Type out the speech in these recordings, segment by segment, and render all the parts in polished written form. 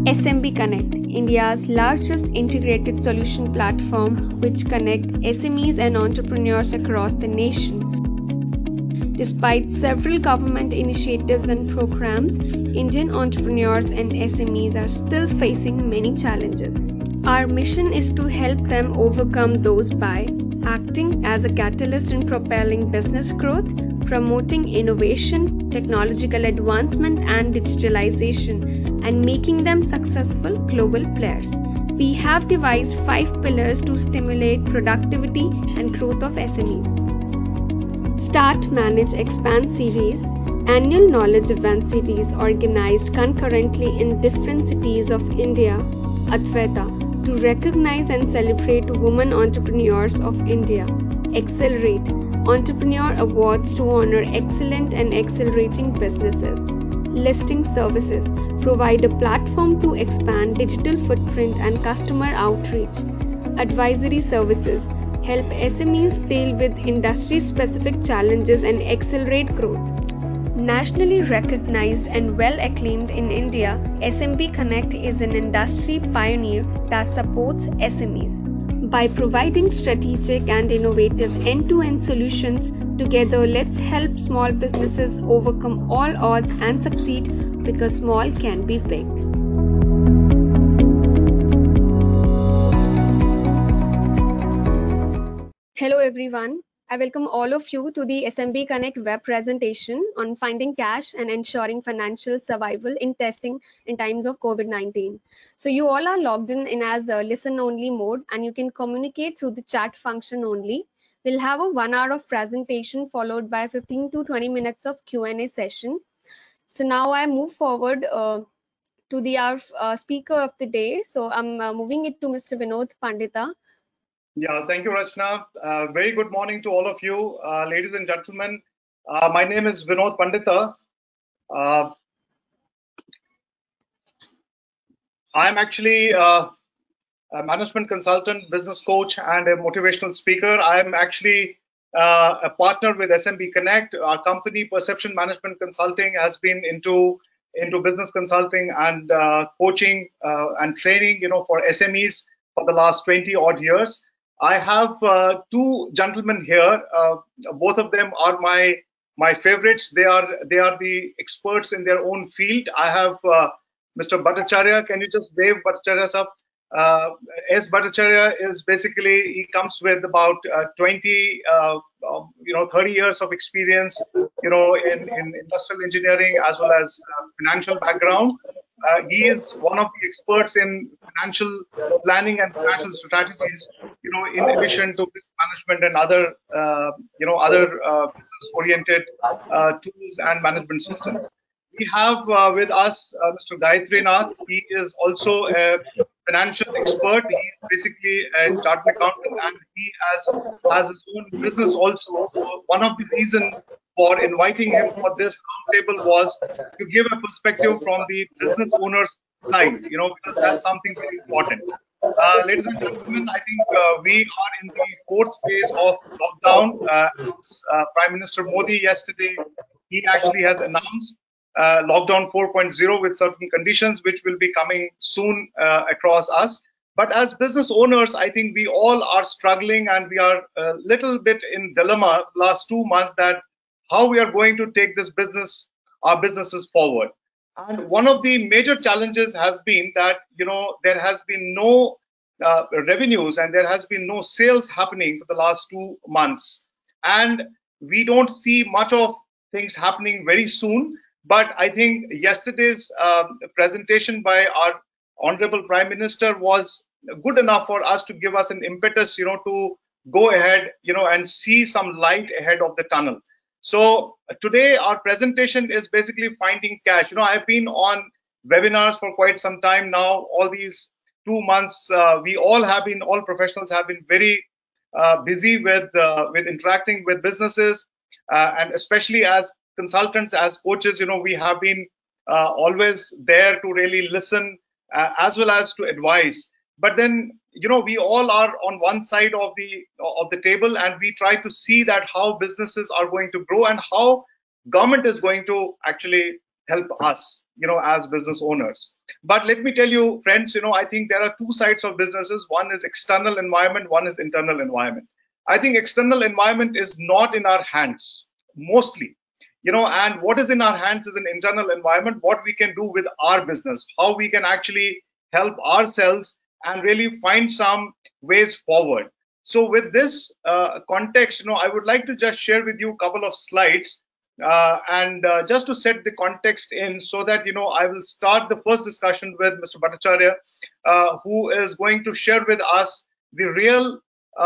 SMB Connect, India's largest integrated solution platform which connects SMEs and entrepreneurs across the nation. Despite several government initiatives and programs, Indian entrepreneurs and SMEs are still facing many challenges. Our mission is to help them overcome those by acting as a catalyst in propelling business growth, promoting innovation, technological advancement, and digitalization, and making them successful global players. We have devised 5 pillars to stimulate productivity and growth of SMEs. Start, Manage, Expand series, annual knowledge event series organized concurrently in different cities of India, Advaita, to recognize and celebrate women entrepreneurs of India. Accelerate, Entrepreneur Awards to honor excellent and accelerating businesses. Listing services, provide a platform to expand digital footprint and customer outreach. Advisory services, help SMEs deal with industry-specific challenges and accelerate growth. Nationally recognized and well acclaimed in India, SMB Connect is an industry pioneer that supports SMEs. By providing strategic and innovative end-to-end solutions, together let's help small businesses overcome all odds and succeed, because small can be big. Hello everyone, I welcome all of you to the SMB Connect web presentation on finding cash and ensuring financial survival in testing in times of COVID-19. So you all are logged in as a listen-only mode, and you can communicate through the chat function only. We'll have a 1 hour of presentation followed by 15 to 20 minutes of Q&A session. So now I move forward to our speaker of the day. So I'm moving it to Mr. Vinod Pandita. Yeah, thank you, Rachna. Very good morning to all of you, ladies and gentlemen. My name is Vinod Pandita. I'm actually a management consultant, business coach, and a motivational speaker. I'm actually a partner with SMB Connect. Our company, Perception Management Consulting, has been into business consulting and coaching and training, for SMEs for the last 20 odd years. I have two gentlemen here. Both of them are my favorites. They are the experts in their own field. I have Mr. Bhattacharya. Can you just wave Bhattacharya up? S. Bhattacharya is basically, he comes with about 20, 30 years of experience, in industrial engineering as well as financial background. He is one of the experts in financial planning and financial strategies, in addition to risk management and other, business-oriented tools and management systems. We have with us Mr. Gayatri Nath. He is also a financial expert. He is basically a chartered accountant, and he has his own business also. So one of the reasons for inviting him for this roundtable was to give a perspective from the business owner's side, because that's something very important. Ladies and gentlemen, I think we are in the fourth phase of lockdown. Prime Minister Modi yesterday, he actually has announced lockdown 4.0 with certain conditions, which will be coming soon across us. But as business owners, I think we all are struggling, and we are a little bit in dilemma last 2 months that how we are going to take our businesses forward. And one of the major challenges has been that, there has been no revenues and there has been no sales happening for the last 2 months. And we don't see much of things happening very soon. But I think yesterday's presentation by our Honorable Prime Minister was good enough for us to give us an impetus, to go ahead, and see some light ahead of the tunnel. So today our presentation is basically finding cash. I've been on webinars for quite some time now. All these 2 months, all professionals have been very busy with interacting with businesses, and especially as consultants, as coaches, we have been always there to really listen as well as to advise. But then, we all are on one side of the table, and we try to see that how businesses are going to grow and how government is going to actually help us, as business owners. But let me tell you, friends, I think there are two sides of businesses. One is external environment, one is internal environment. I think external environment is not in our hands mostly, and what is in our hands is an internal environment, what we can do with our business, how we can actually help ourselves and really find some ways forward. So with this context, I would like to just share with you a couple of slides, and just to set the context in, so that I will start the first discussion with Mr. Bhattacharya, who is going to share with us the real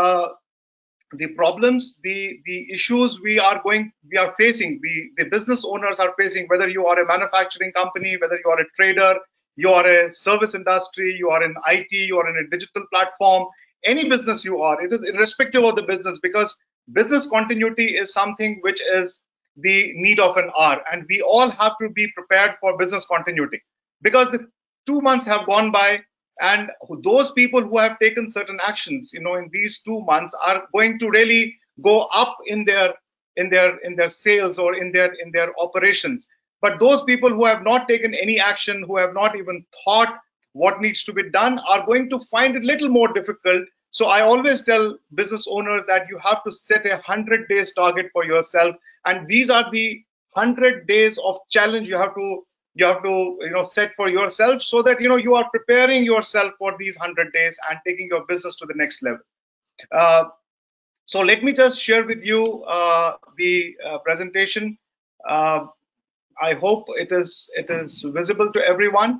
the problems, the issues we are facing, the business owners are facing, whether you are a manufacturing company, whether you are a trader, you are a service industry, you are in IT, you are in a digital platform, any business you are, it is irrespective of the business, because business continuity is something which is the need of an hour, and we all have to be prepared for business continuity, because the 2 months have gone by, and those people who have taken certain actions in these 2 months are going to really go up in their sales or in their operations. But those people who have not taken any action, who have not even thought what needs to be done, are going to find it a little more difficult. So I always tell business owners that you have to set 100 days target for yourself, and these are the 100 days of challenge you have to set for yourself, so that you are preparing yourself for these 100 days and taking your business to the next level. uh, so let me just share with you the presentation. uh, I hope it is visible to everyone.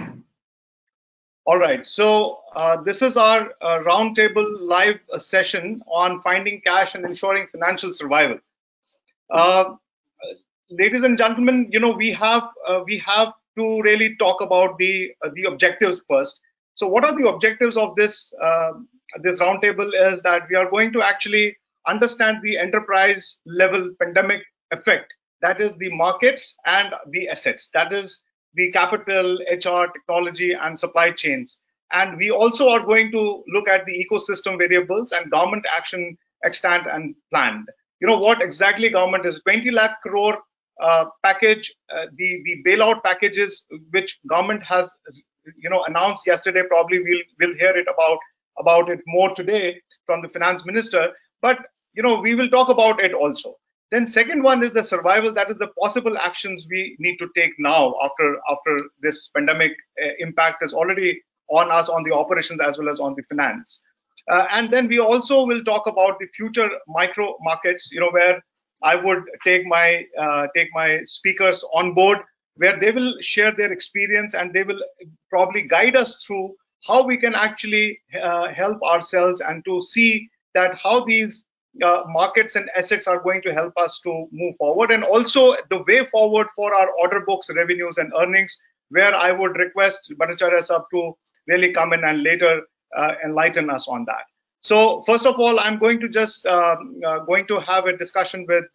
All right, so this is our roundtable live session on finding cash and ensuring financial survival. uh, Ladies and gentlemen, we have to really talk about the objectives first. So, what are the objectives of this roundtable? Is that we are going to actually understand the enterprise level pandemic effect. That is the markets and the assets. That is the capital, HR, technology, and supply chains. And we also are going to look at the ecosystem variables and government action extant and planned. What exactly government is 20 lakh crore package, the bailout packages which government has announced yesterday. Probably we'll hear it about it more today from the finance minister, but we will talk about it also. Then second one is the survival, that is the possible actions we need to take now after this pandemic impact is already on us, on the operations as well as on the finance. And then we also will talk about the future micro markets, where I would take my speakers on board, where they will share their experience and they will probably guide us through how we can actually help ourselves, and to see that how these markets and assets are going to help us to move forward, and also the way forward for our order books, revenues, and earnings, where I would request Bhattacharya Sahab to really come in and later enlighten us on that. So first of all, I'm going to just going to have a discussion with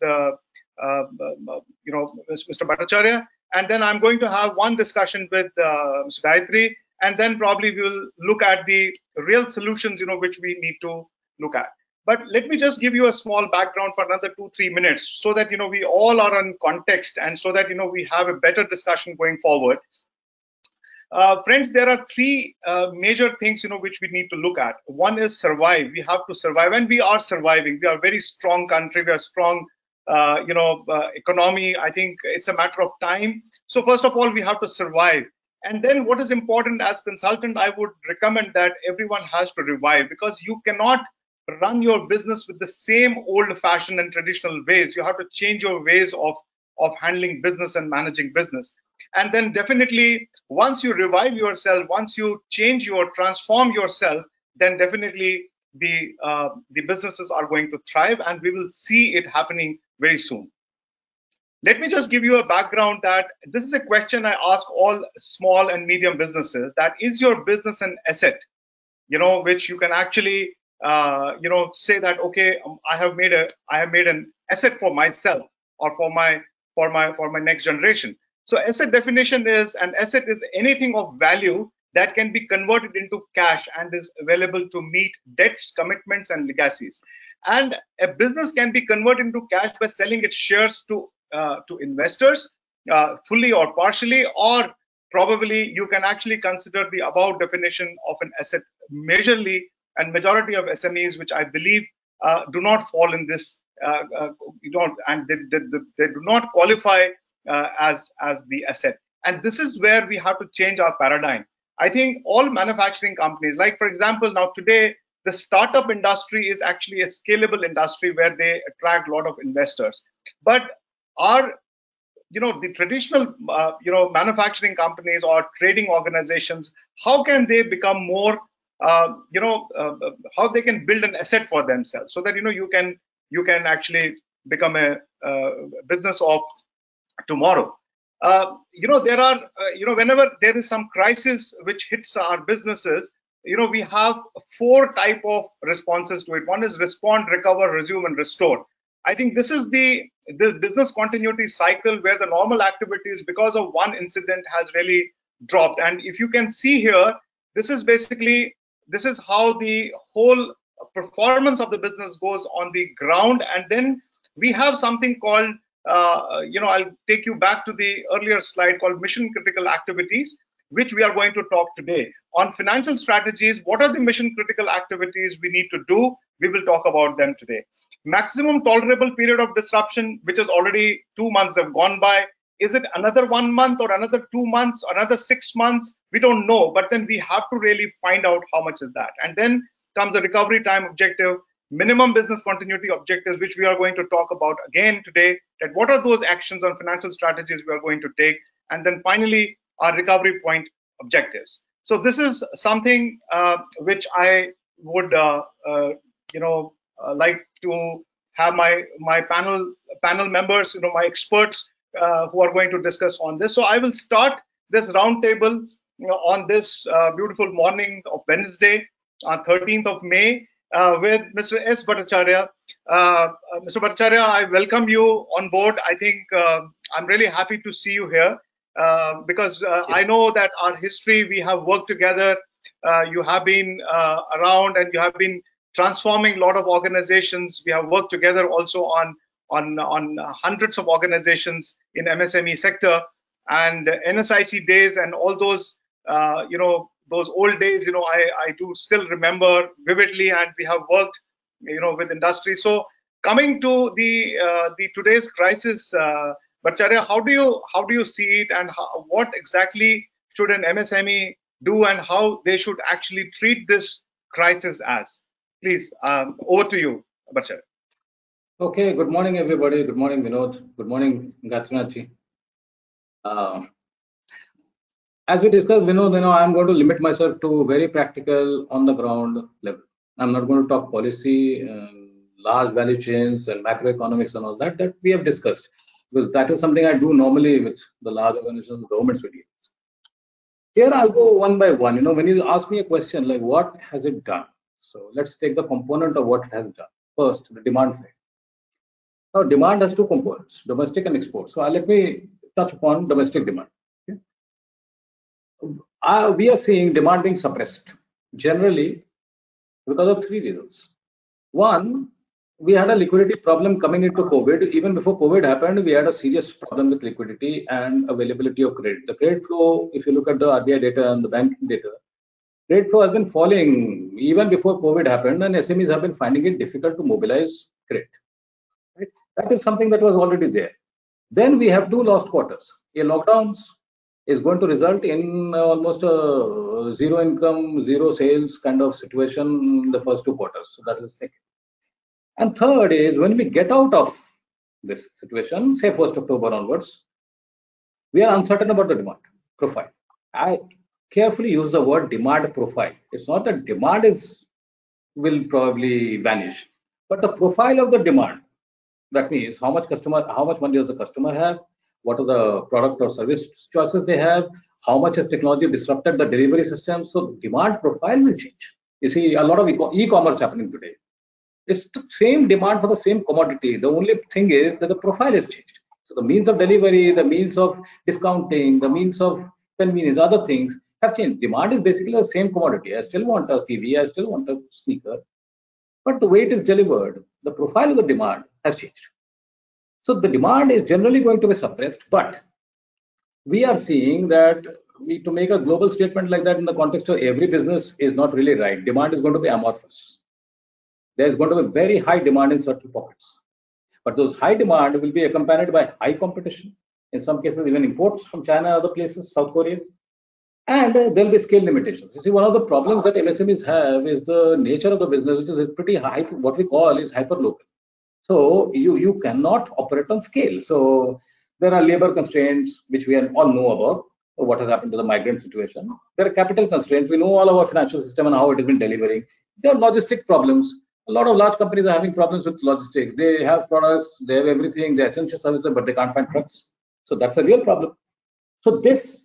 Mr. Bhattacharya, and then I'm going to have one discussion with Mr. Gayatri, and then probably we will look at the real solutions which we need to look at. But let me just give you a small background for another 2-3 minutes, so that we all are in context, and so that we have a better discussion going forward. Friends, there are three major things which we need to look at. One is survive. We have to survive, and we are surviving. We are a very strong country. We are strong, economy. I think it's a matter of time. So first of all, we have to survive. And then what is important, as consultant, I would recommend that everyone has to revive, because you cannot run your business with the same old-fashioned and traditional ways. You have to change your ways of handling business and managing business. And then definitely, once you revive yourself, once you transform yourself, then definitely the businesses are going to thrive, and we will see it happening very soon. Let me just give you a background, that this is a question I ask all small and medium businesses, that is your business an asset, which you can actually say that, okay, I have made an asset for myself, or for my next generation. So asset definition is, an asset is anything of value that can be converted into cash and is available to meet debts, commitments, and legacies. And a business can be converted into cash by selling its shares to investors, fully or partially, or probably you can actually consider the above definition of an asset majorly, and majority of SMEs, which I believe do not fall in this, and they do not qualify as the asset. And this is where we have to change our paradigm. I think all manufacturing companies, like for example, now today, the startup industry is actually a scalable industry where they attract a lot of investors. But our, the traditional, manufacturing companies or trading organizations, how can they become more, how they can build an asset for themselves, so that you can actually become a business of tomorrow. There are, whenever there is some crisis which hits our businesses, we have four type of responses to it. One is respond, recover, resume, and restore. I think this is the business continuity cycle where the normal activities, because of one incident, has really dropped. And if you can see here, this is how the whole performance of the business goes on the ground. And then we have something called, I'll take you back to the earlier slide, called mission critical activities, which we are going to talk today. On financial strategies, what are the mission critical activities we need to do? We will talk about them today. Maximum tolerable period of disruption, which is already 2 months have gone by. Is it another 1 month or another 2 months or another 6 months? We don't know, but then we have to really find out how much is that. And then comes the recovery time objective, minimum business continuity objectives, which we are going to talk about again today, that what are those actions on financial strategies we are going to take. And then finally, our recovery point objectives. So this is something which I would like to have my panel members, my experts who are going to discuss on this. So I will start this roundtable on this beautiful morning of Wednesday, 13th of May, with Mr. S. Bhattacharya. Mr. Bhattacharya, I welcome you on board. I think I'm really happy to see you here because I know that our history, we have worked together. You have been around and you have been transforming a lot of organizations. We have worked together also on hundreds of organizations in MSME sector, and NSIC days and all those, those old days, I do still remember vividly, and we have worked, with industry. So coming to the today's crisis, Bhattacharya, how do you see it, and what exactly should an MSME do, and how they should actually treat this crisis as? Please, over to you, Bhattacharya. Okay, good morning, everybody. Good morning, Vinod. Good morning, Gayatri. As we discussed, Vinod, I'm going to limit myself to very practical, on the ground level. I'm not going to talk policy, large value chains and macroeconomics and all that we have discussed, because that is something I do normally with the large organizations, governments. Here I'll go one by one. When you ask me a question like what has it done? So let's take the component of what it has done. First, the demand side. Now, demand has two components, domestic and export. So let me touch upon domestic demand. Okay? We are seeing demand being suppressed generally because of three reasons. One, we had a liquidity problem coming into COVID. Even before COVID happened, we had a serious problem with liquidity and availability of credit. The credit flow, if you look at the RBI data and the banking data, credit flow has been falling even before COVID happened, and SMEs have been finding it difficult to mobilize credit. Right? That is something that was already there. Then we have two lost quarters. A lockdowns is going to result in almost a zero income, zero sales kind of situation in the first two quarters. So that is the second. And third is when we get out of this situation, say 1st October onwards, we are uncertain about the demand profile. I carefully use the word demand profile. It's not that demand will probably vanish, but the profile of the demand. That means how much money does the customer have, what are the product or service choices they have, how much has technology disrupted the delivery system. So demand profile will change. You see a lot of e-commerce happening today. It's the same demand for the same commodity. The only thing is that the profile has changed. So the means of delivery, the means of discounting, the means of convenience, other things have changed. Demand is basically the same commodity. I still want a TV, I still want a sneaker, but the way it is delivered, the profile of the demand has changed. So the demand is generally going to be suppressed, but we are seeing that to make a global statement like that in the context of every business is not really right. Demand is going to be amorphous. There's going to be very high demand in certain pockets. But those high demand will be accompanied by high competition. In some cases, even imports from China, other places, South Korea. And there'll be scale limitations. You see, one of the problems that MSMEs have is the nature of the business, which is pretty high, what we call is hyper-local. So you cannot operate on scale. So there are labor constraints, which we all know about, what has happened to the migrant situation. There are capital constraints. We know all of our financial system and how it has been delivering. There are logistic problems. A lot of large companies are having problems with logistics. They have products, they have everything, they're essential services, but they can't find trucks. So that's a real problem. So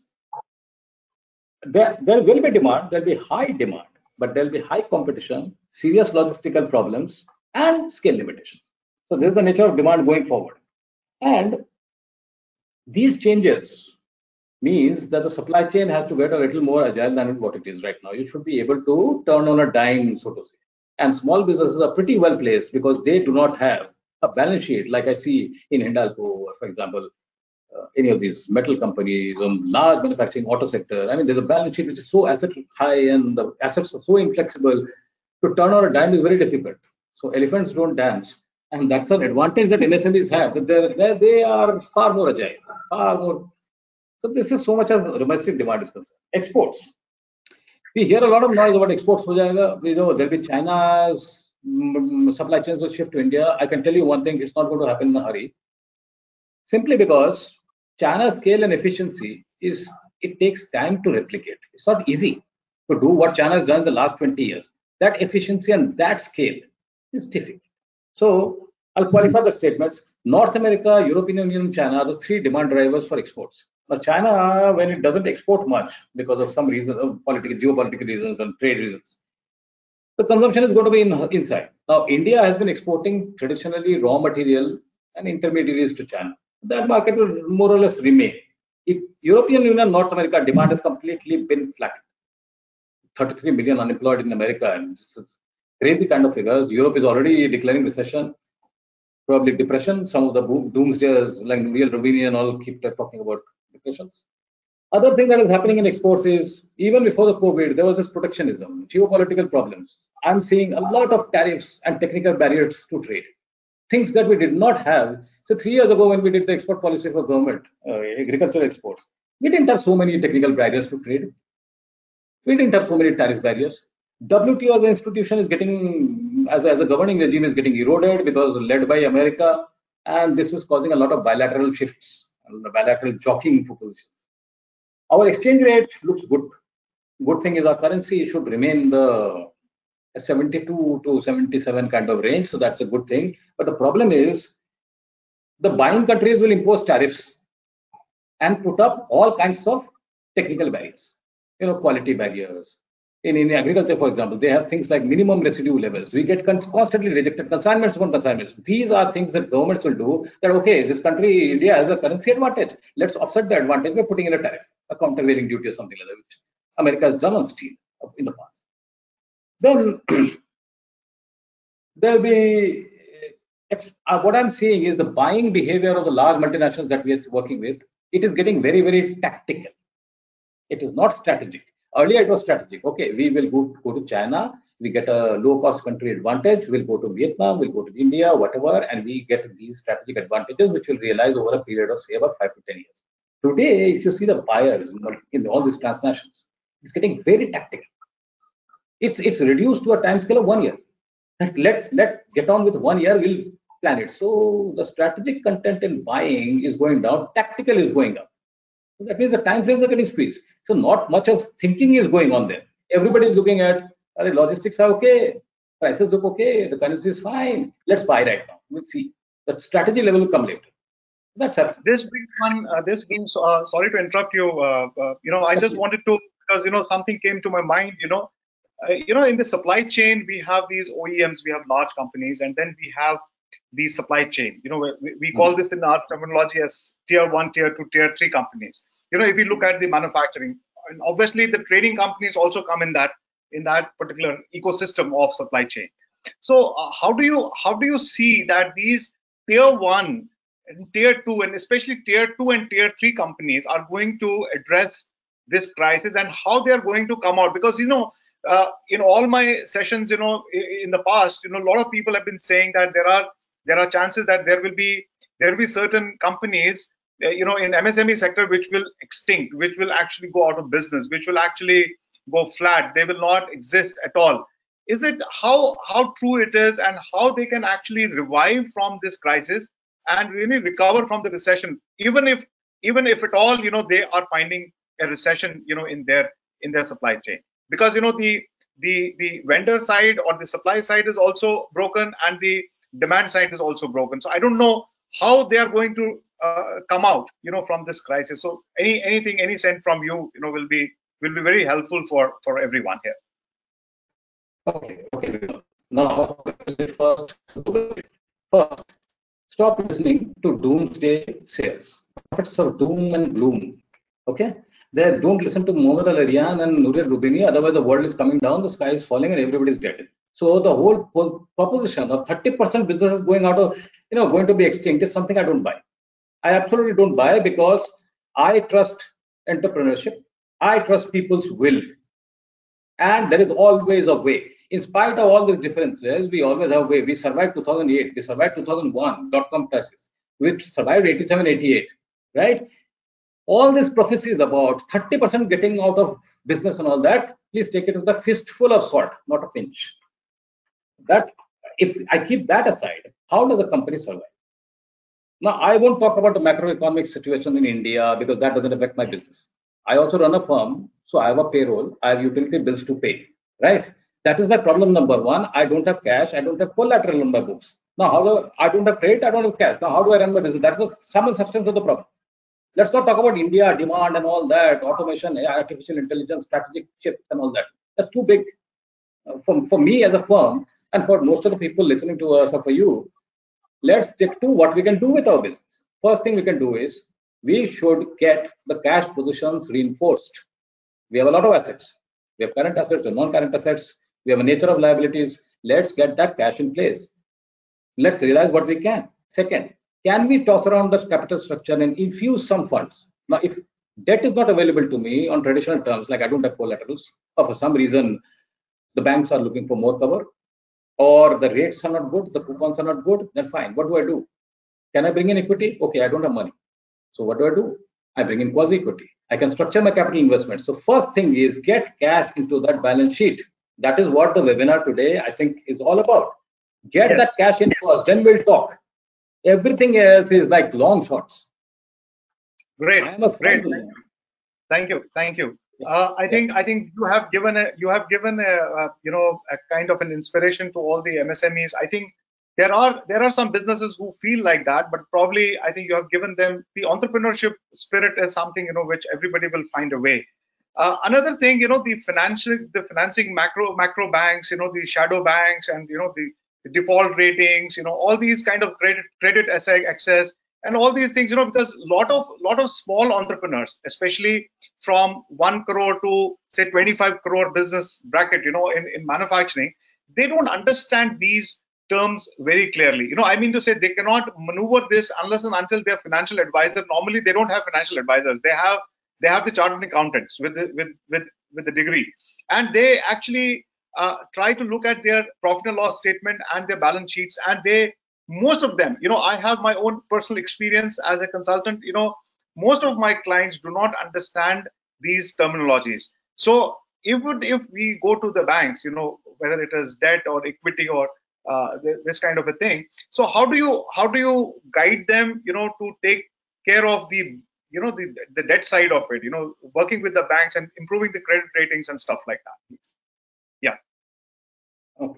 there will be demand, there'll be high demand, but there'll be high competition, serious logistical problems, and scale limitations. So this is the nature of demand going forward. And these changes means that the supply chain has to get a little more agile than what it is right now. You should be able to turn on a dime, so to say. And small businesses are pretty well placed because they do not have a balance sheet like I see in Hindalco, for example, any of these metal companies, large manufacturing auto sector. I mean, there's a balance sheet which is so asset high and the assets are so inflexible. To turn on a dime is very difficult. So elephants don't dance. And that's an advantage that MSMEs have, that they are far more agile, far more. So this is so much as domestic demand is concerned. Exports. We hear a lot of noise about exports. We know there'll be China's supply chains will shift to India. I can tell you one thing, it's not going to happen in a hurry. Simply because China's scale and efficiency it takes time to replicate. It's not easy to do what China has done in the last 20 years. That efficiency and that scale is difficult. So I'll qualify the statements. North America, European Union, China are the three demand drivers for exports. Now, China, when it doesn't export much because of some reasons, geopolitical reasons and trade reasons, the consumption is going to be inside. Now, India has been exporting traditionally raw material and intermediaries to China. That market will more or less remain. If European Union, North America demand has completely been flat. 33 million unemployed in America, and this is crazy kind of figures. Europe is already declaring recession, probably depression. Some of the doomsdayers like Real Romania and all keep talking about depressions. Other thing that is happening in exports is even before the COVID, there was this protectionism, geopolitical problems. I'm seeing a lot of tariffs and technical barriers to trade, things that we did not have. So 3 years ago, when we did the export policy for government, agricultural exports, we didn't have so many technical barriers to trade. We didn't have so many tariff barriers. WTO as an institution is getting, as a governing regime, is getting eroded because led by America, and this is causing a lot of bilateral shifts and bilateral jockeying for positions. Our exchange rate looks good. Good thing is our currency should remain the 72 to 77 kind of range, so that's a good thing. But the problem is the buying countries will impose tariffs and put up all kinds of technical barriers, quality barriers. In agriculture, for example, they have things like minimum residue levels. We get constantly rejected consignments upon consignments. These are things that governments will do that, okay, this country, India, has a currency advantage. Let's offset the advantage by putting in a tariff, a countervailing duty or something like that, which America has done on steel in the past. Then there'll be, what I'm seeing is the buying behavior of the large multinationals that we are working with, it is getting very, very tactical. It is not strategic. Earlier it was strategic. Okay, we will go to China, we get a low-cost country advantage, we'll go to Vietnam, we'll go to India, whatever, and we get these strategic advantages, which will realize over a period of, say, about 5 to 10 years. Today, if you see the buyers in all these transnationals, it's getting very tactical. It's reduced to a time scale of 1 year. Let's get on with 1 year, we'll plan it. So the strategic content in buying is going down, tactical is going up. So that means the time frames are getting squeezed. So not much of thinking is going on there. Everybody is looking at, logistics are okay, prices look okay, the currency is fine. Let's buy right now. We'll see. That strategy level will come later. That's happening. This brings sorry to interrupt you. I just wanted to, because something came to my mind. In the supply chain, we have these OEMs, we have large companies, and then we have the supply chain. We call this in our terminology as tier 1, tier 2, tier 3 companies. If you look at the manufacturing, and obviously the trading companies also come in that particular ecosystem of supply chain. So how do you see that these tier 1 tier 2 and especially tier 2 and tier 3 companies are going to address this crisis and how they are going to come out. Because in all my sessions, in the past, a lot of people have been saying that there are chances that there will be certain companies, in MSME sector which will extinct, which will actually go out of business, which will actually go flat. They will not exist at all. Is it how true it is, and how they can actually revive from this crisis and really recover from the recession, even if at all they are finding a recession in their supply chain? Because the vendor side or the supply side is also broken, and the demand side is also broken. So I don't know how they are going to come out from this crisis. So any sense from you will be very helpful for everyone here. Okay. Now, first, stop listening to doomsday sales. Prophets of doom and gloom. Okay, don't listen to Mohammed Al Arian and Nouriel Roubini. Otherwise, the world is coming down, the sky is falling, and everybody is dead. So the whole proposition of 30% businesses going out of, going to be extinct is something I don't buy. I absolutely don't buy, because I trust entrepreneurship. I trust people's will, and there is always a way. In spite of all these differences, we always have a way. We survived 2008, we survived 2001 dot-com crisis, we survived 87, 88, right? All these prophecies about 30% getting out of business and all that, please take it with a fistful of salt, not a pinch. That, if I keep that aside, how does a company survive? Now, I won't talk about the macroeconomic situation in India, because that doesn't affect my business. I also run a firm, so I have a payroll, I have utility bills to pay, right? That is my problem number one. I don't have cash, I don't have collateral on my books. Now, I don't have credit, I don't have cash. Now, how do I run my business? That's the sum and substance of the problem. Let's not talk about India, demand and all that, automation, artificial intelligence, strategic shift and all that. That's too big for me as a firm, and for most of the people listening to us or for you. Let's stick to what we can do with our business. First thing we can do is, we should get the cash positions reinforced. We have a lot of assets. We have current assets and non-current assets. We have a nature of liabilities. Let's get that cash in place. Let's realize what we can. Second, can we toss around the capital structure and infuse some funds? Now, if debt is not available to me on traditional terms, like I don't have collaterals, or for some reason the banks are looking for more cover, or the rates are not good, the coupons are not good, then fine. What do? Can I bring in equity? Okay, I don't have money. So what do? I bring in quasi-equity. I can structure my capital investment. So first thing is, get cash into that balance sheet. That is what the webinar today, I think, is all about. Get that cash in first, then we'll talk. Everything else is like long shots. Great. Thank you. I think you have given a kind of an inspiration to all the MSMEs. I think there are some businesses who feel like that, but probably I think you have given them the entrepreneurship spirit as something which everybody will find a way. Another thing, the financing macro banks, the shadow banks, and the default ratings, all these kind of credit access and all these things, because lot of small entrepreneurs, especially from 1 crore to say 25 crore business bracket, in manufacturing, they don't understand these terms very clearly. I mean to say, they cannot maneuver this unless and until they're financial advisor. Normally, they don't have financial advisors. They have the chartered accountants with the degree, and they actually try to look at their profit and loss statement and their balance sheets, and most of them, I have my own personal experience as a consultant, most of my clients do not understand these terminologies. So if we go to the banks, whether it is debt or equity or this kind of a thing, so how do you guide them, to take care of the debt side of it, working with the banks and improving the credit ratings and stuff like that, please? Yeah. Okay.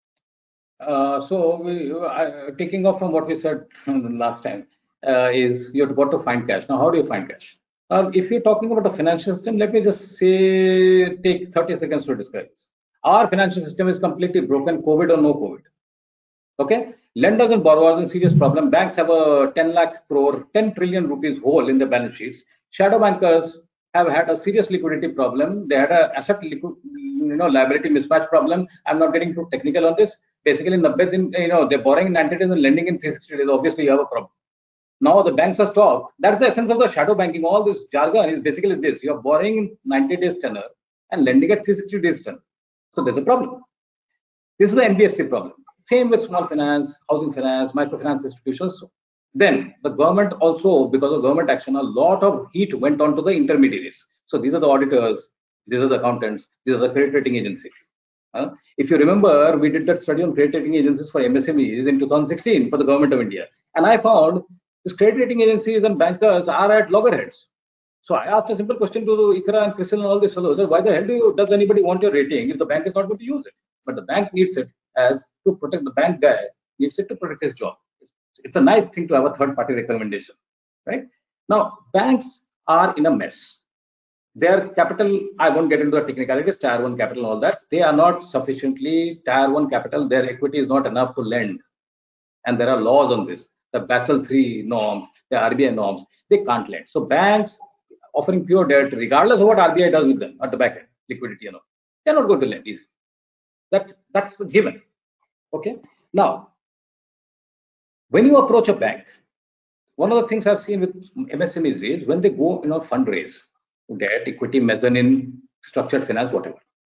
So taking off from what we said last time, is you've got to find cash. Now, how do you find cash? If you're talking about a financial system, let me just say, take 30 seconds to describe this. Our financial system is completely broken, COVID or no COVID. Okay, lenders and borrowers in serious problem. Banks have a 10 trillion rupees hole in their balance sheets. Shadow bankers have had a serious liquidity problem. They had a asset liability mismatch problem. I'm not getting too technical on this. Basically, they're borrowing in 90 days and lending in 360 days. Obviously, you have a problem. Now the banks are stopped. That's the essence of the shadow banking. All this jargon is basically this: you're borrowing in 90 days tenor and lending at 360 days tenor. So there's a problem. This is the NBFC problem. Same with small finance, housing finance, microfinance institutions. Then the government also, because of government action, a lot of heat went on to the intermediaries. So these are the auditors, these are the accountants, these are the credit rating agencies. If you remember, we did that study on credit rating agencies for MSMEs in 2016 for the government of India. And I found these credit rating agencies and bankers are at loggerheads. So I asked a simple question to Ikra and Crystal and all these fellows: why the hell does anybody want your rating if the bank is not going to use it? But the bank needs it as to protect the bank guy, needs it to protect his job. It's a nice thing to have a third party recommendation, right? Now, banks are in a mess. Their capital, I won't get into the technicalities, tier 1 capital and all that. They are not sufficiently tier 1 capital. Their equity is not enough to lend. And there are laws on this. The Basel III norms, the RBI norms, they can't lend. So banks offering pure debt, regardless of what RBI does with them at the back end, liquidity, they're not going to lend easily. That's a given. Okay. Now, when you approach a bank, one of the things I've seen with MSMEs is when they go, fundraise, debt, equity, mezzanine, structured finance, whatever.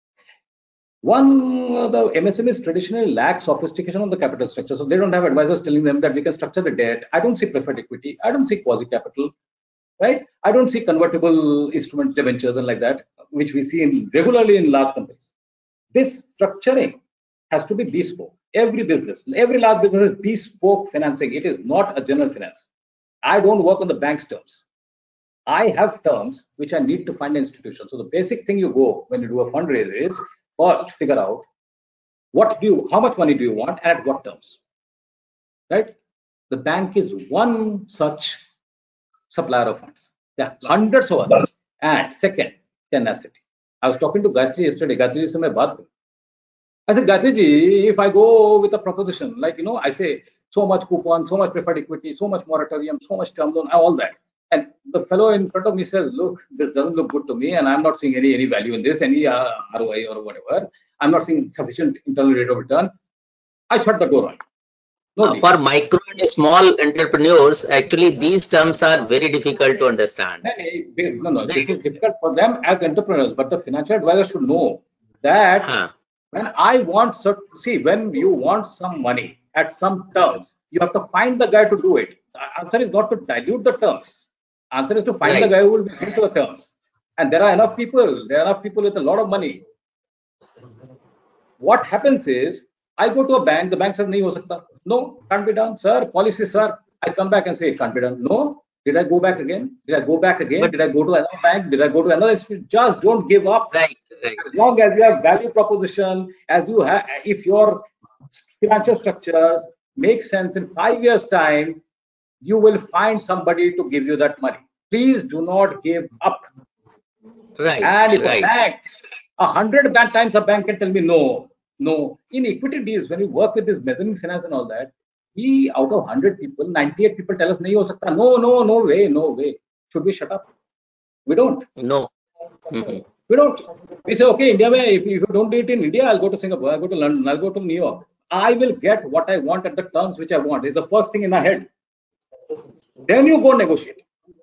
The MSMEs traditionally lack sophistication on the capital structure, so they don't have advisors telling them that we can structure the debt. I don't see preferred equity. I don't see quasi capital, right? I don't see convertible instruments, debentures, and like that, which we see regularly in large companies. This structuring has to be bespoke. Every large business is bespoke financing. It is not a general finance. I don't work on the bank's terms. I have terms which I need to find an institution. So the basic thing you go when you do a fundraise is first figure out how much money do you want and at what terms, right? The bank is one such supplier of funds. There are hundreds of others. And second, tenacity. I was talking to Gayatri yesterday. Gayatri se main baat kari. I said, Gayatri ji, if I go with a proposition, like, I say so much coupon, so much preferred equity, so much moratorium, so much term loan, all that. And the fellow in front of me says, look, this doesn't look good to me, and I'm not seeing any value in this, any ROI or whatever. I'm not seeing sufficient internal rate of return. I shut the door on. For micro and small entrepreneurs, actually, these terms are very difficult to understand. No, this is difficult for them as entrepreneurs, but the financial advisor should know that when when you want some money at some terms, you have to find the guy to do it. The answer is not to dilute the terms. Answer is to find the guy who will be into the terms. And there are enough people. There are enough people with a lot of money. What happens is, I go to a bank. The bank says, "Nahi ho sakta." No, can't be done, sir. Policy, sir. I come back and say, it can't be done. No. Did I go back again? Did I go back again? Did I go to another bank? Did I go to another institute? Just don't give up. Right. As long as you have value proposition, if your financial structures make sense in 5 years' time, you will find somebody to give you that money. Please do not give up. Right. And if a bank, 100 times a bank can tell me no. In equity deals, when we work with this mezzanine finance and all that, we out of 100 people, 98 people tell us nahi ho sakta. No way. Should we shut up? We don't. No. We don't. We say, okay, India, if you don't do it in India, I'll go to Singapore, I'll go to London, I'll go to New York. I will get what I want at the terms which I want. Is the first thing in my head. Then you go negotiate.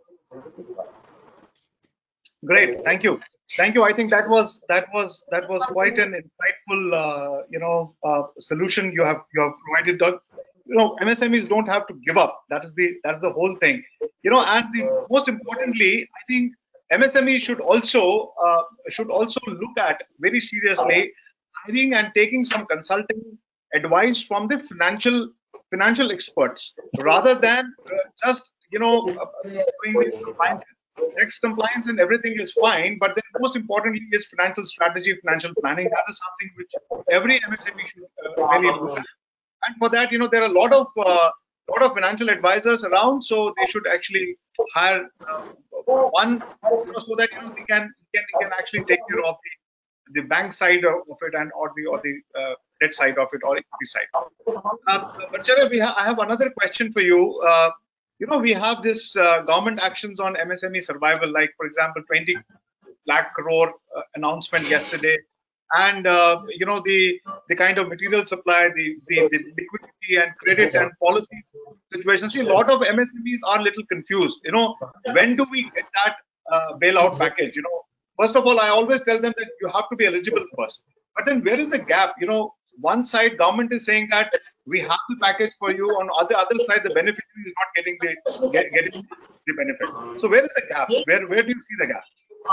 Great, thank you. I think that was quite an insightful solution you have provided, Doug. MSMEs don't have to give up. That's the whole thing. And most importantly, I think MSMEs should also look at very seriously hiring and taking some consulting advice from the financial experts rather than just doing the compliance. Tax compliance and everything is fine, but then most importantly is financial strategy, financial planning. That is something which every MSME should really look at. And for that, there are a lot of financial advisors around, so they should actually hire one, so that they can actually take care of the bank side of it or the debt side of it or equity side. But Charya, I have another question for you. We have this government actions on MSME survival, like, for example, 20 lakh crore announcement yesterday. and the kind of material supply, the liquidity and credit and policy situation. See, a lot of MSMEs are little confused. When do we get that bailout package? First of all, I always tell them that you have to be eligible first. But then where is the gap? One side government is saying that we have the package for you. On the other side, the beneficiary is not getting the benefit. So where is the gap? Where do you see the gap?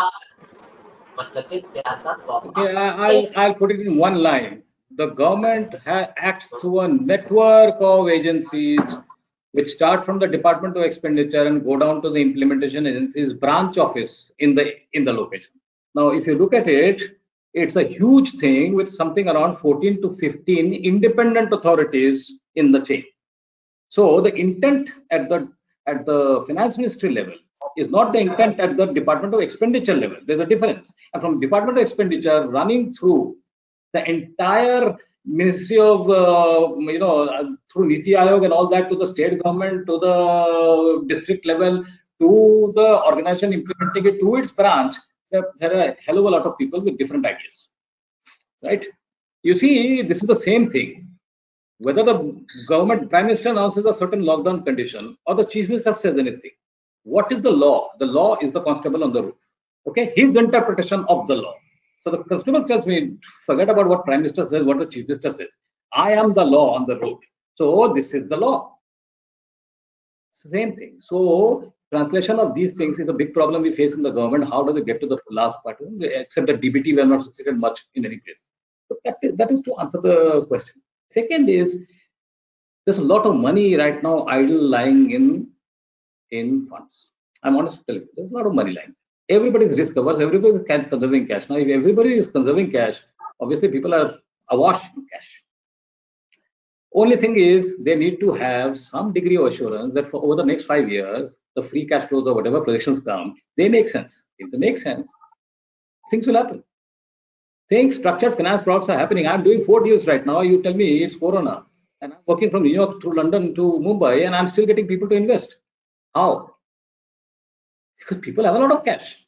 Okay, I'll put it in one line. The government acts through a network of agencies which start from the Department of Expenditure and go down to the implementation agency's branch office in the location. Now, if you look at it, it's a huge thing with something around 14 to 15 independent authorities in the chain. So the intent at the finance ministry level is not the intent at the Department of Expenditure level. There's a difference. And from Department of Expenditure running through the entire Ministry of, through Niti Aayog and all that, to the state government, to the district level, to the organization implementing it, to its branch, there are a hell of a lot of people with different ideas, right? You see, this is the same thing. Whether the government prime minister announces a certain lockdown condition or the chief minister says anything, what is the law? The law is the constable on the road. Okay, his interpretation of the law. So the constable tells me, forget about what prime minister says, what the chief minister says. I am the law on the road. So this is the law. Same thing. So translation of these things is a big problem we face in the government. How does it get to the last part? Except that DBT, we have not succeeded much in any place. So that is to answer the question. Second is, there's a lot of money right now idle lying in funds. I'm honest to tell you, there's a lot of money lying. Everybody's risk averse, everybody's conserving cash. Now, if everybody is conserving cash, obviously people are awash in cash. Only thing is, they need to have some degree of assurance that for over the next 5 years, the free cash flows or whatever projections come, they make sense. If they make sense, things will happen. Things, structured finance products are happening. I'm doing 4 deals right now. You tell me it's Corona, and I'm working from New York to London to Mumbai, and I'm still getting people to invest. How? Because people have a lot of cash.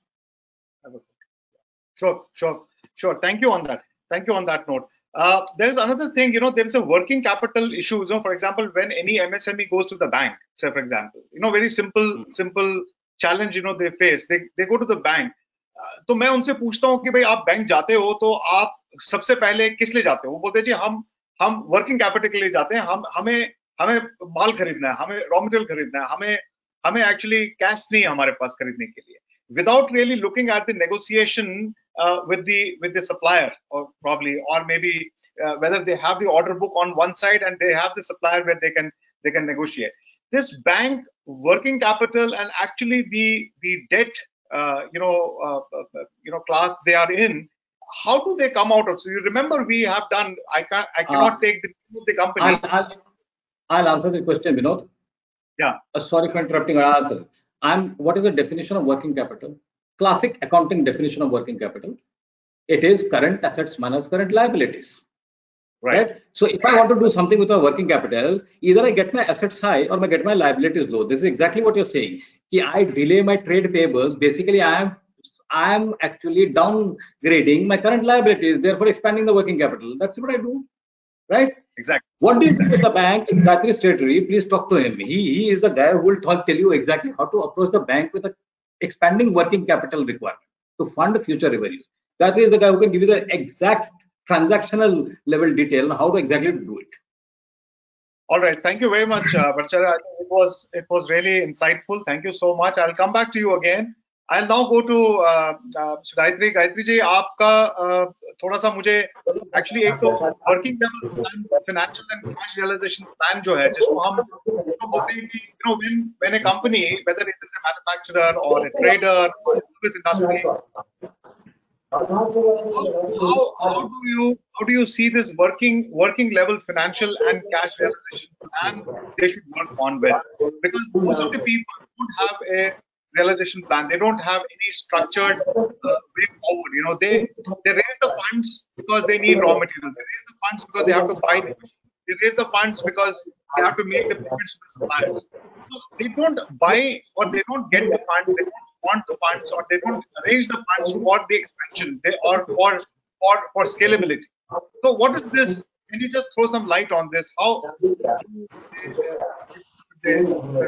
Sure. Thank you on that. Thank you on that note. There's another thing, there is a working capital issue. For example, when any MSME goes to the bank, say for example, very simple challenge, they face. They go to the bank. तो मैं उनसे पूछता हूँ कि भाई आप bank जाते हो तो आप सबसे पहले किस लिए जाते हो? वो बोलते जी हम वर्किंग कैपिटल के लिए जाते हैं. हमें माल खरीदना है, हमें रॉ मटेरियल खरीदना है, हमें एक्चुअली कैश नहीं है हमारे पास खरीदने के लिए. Without really looking at the negotiation with the supplier, or probably, or maybe whether they have the order book on one side and they have the supplier where they can negotiate. This bank working capital and actually the debt class they are in, how do they come out of? So you remember we have done. I cannot take the company. I'll answer the question, Vinod. Yeah. Sorry for interrupting. I'll answer. What is the definition of working capital? Classic accounting definition of working capital. It is current assets minus current liabilities. Right? So if I want to do something with my working capital, either I get my assets high or I get my liabilities low. This is exactly what you're saying. I delay my trade payables. Basically, I am actually downgrading my current liabilities, therefore expanding the working capital. That's what I do. Right? Exactly. What do you do with the bank? Is Gayatri's territory. Please talk to him. He is the guy who will tell you exactly how to approach the bank with an expanding working capital requirement to fund future revenues. Gayatri is the guy who can give you the exact transactional level detail on how to exactly do it. All right. Thank you very much, Bhattacharya. I think it was really insightful. Thank you so much. I'll come back to you again. I'll now go to Gayatri. Gayatri ji, आपका थोड़ा सा मुझे actually एक तो working level plan, financial and cash realization plan जो है, जिसको हम बोलते हैं कि when a company, whether it is a manufacturer or a trader or a service industry, how do you see this working level financial and cash realization plan they should work on with? Because most of the people don't have a realization plan. They don't have any structured way forward. They raise the funds because they need raw material. They raise the funds because they have to buy the machine. They raise the funds because they have to make the payments to the suppliers. So they don't buy, or they don't get the funds. They don't want the funds, or they don't arrange the funds for the expansion or for for scalability. So what is this? Can you just throw some light on this? How they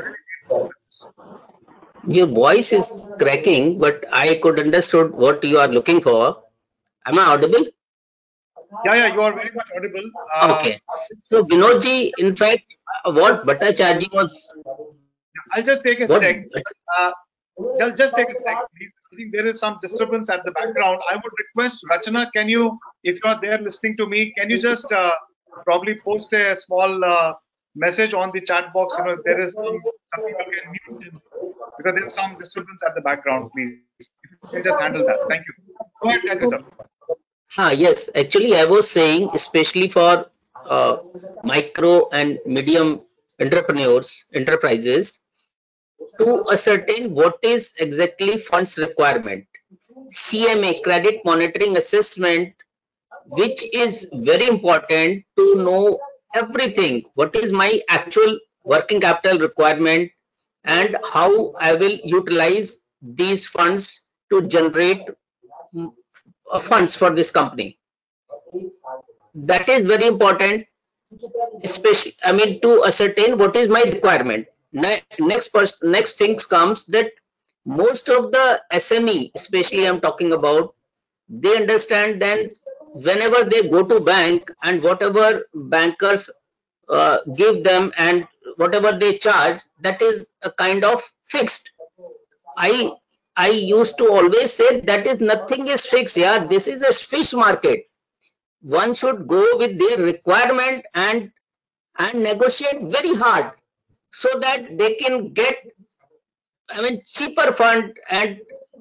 Your voice is cracking, but I could understood what you are looking for. Am I audible? yeah, you are very much audible. Okay. So Vinodji, in fact, what Just, Bhattacharya was, I'll just take a what, sec. Uh, just take a sec, please. I think there is some disturbance at the background. I would request Rachana, can you, if you are there listening to me, can you just probably post a small message on the chat box? You know, there is some people can mute him because there is some disturbance at the background, please. If you can just handle that. Thank you. Go ahead, Kaithaja. yes, actually I was saying, especially for uh, micro and medium enterprises, to ascertain what is exactly funds requirement. CMA, credit monitoring assessment, which is very important to know everything. What is my actual working capital requirement and how I will utilize these funds to generate funds for this company. That is very important, especially, I mean, to ascertain what is my requirement. Next things comes that most of the SME, especially I'm talking about, they understand then whenever they go to bank and whatever bankers give them and whatever they charge, that is a kind of fixed. I I used to always say that is nothing is fixed. Yeah, this is a fish market. One should go with their requirement and negotiate very hard so that they can get, I mean, cheaper fund and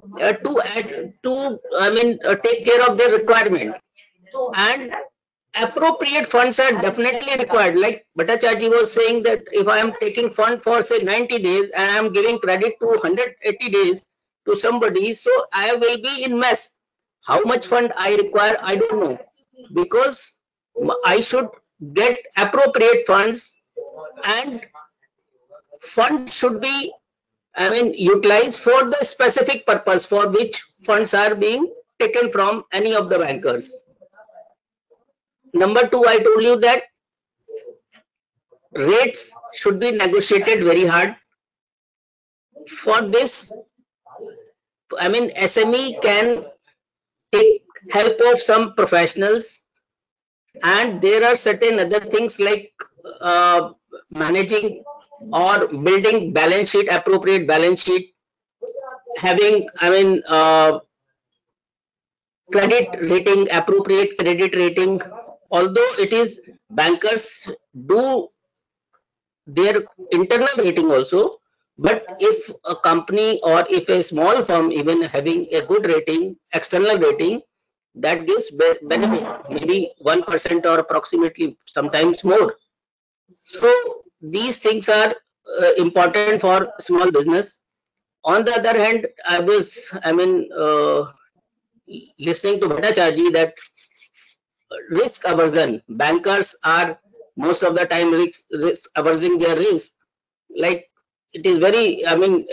take care of their requirement. And appropriate funds are definitely required. Like Bhattacharya was saying that if I am taking fund for say 90 days and I am giving credit to 180 days to somebody, so I will be in mess. How much fund I require, I don't know, because I should get appropriate funds, and funds should be, I mean, utilized for the specific purpose for which funds are being taken from any of the bankers. Number two, I told you that rates should be negotiated very hard. For this, I mean, SME can take help of some professionals, and there are certain other things like managing or building balance sheet, appropriate balance sheet, having, I mean, credit rating, appropriate credit rating. Although it is bankers do their internal rating also, but if a company or if a small firm even having a good rating, external rating, that gives benefit, maybe 1% or approximately sometimes more. So these things are important for small business. On the other hand, I mean, listening to Bhattacharya that risk aversion, bankers are most of the time risk averting their risk. Like it is very, I mean,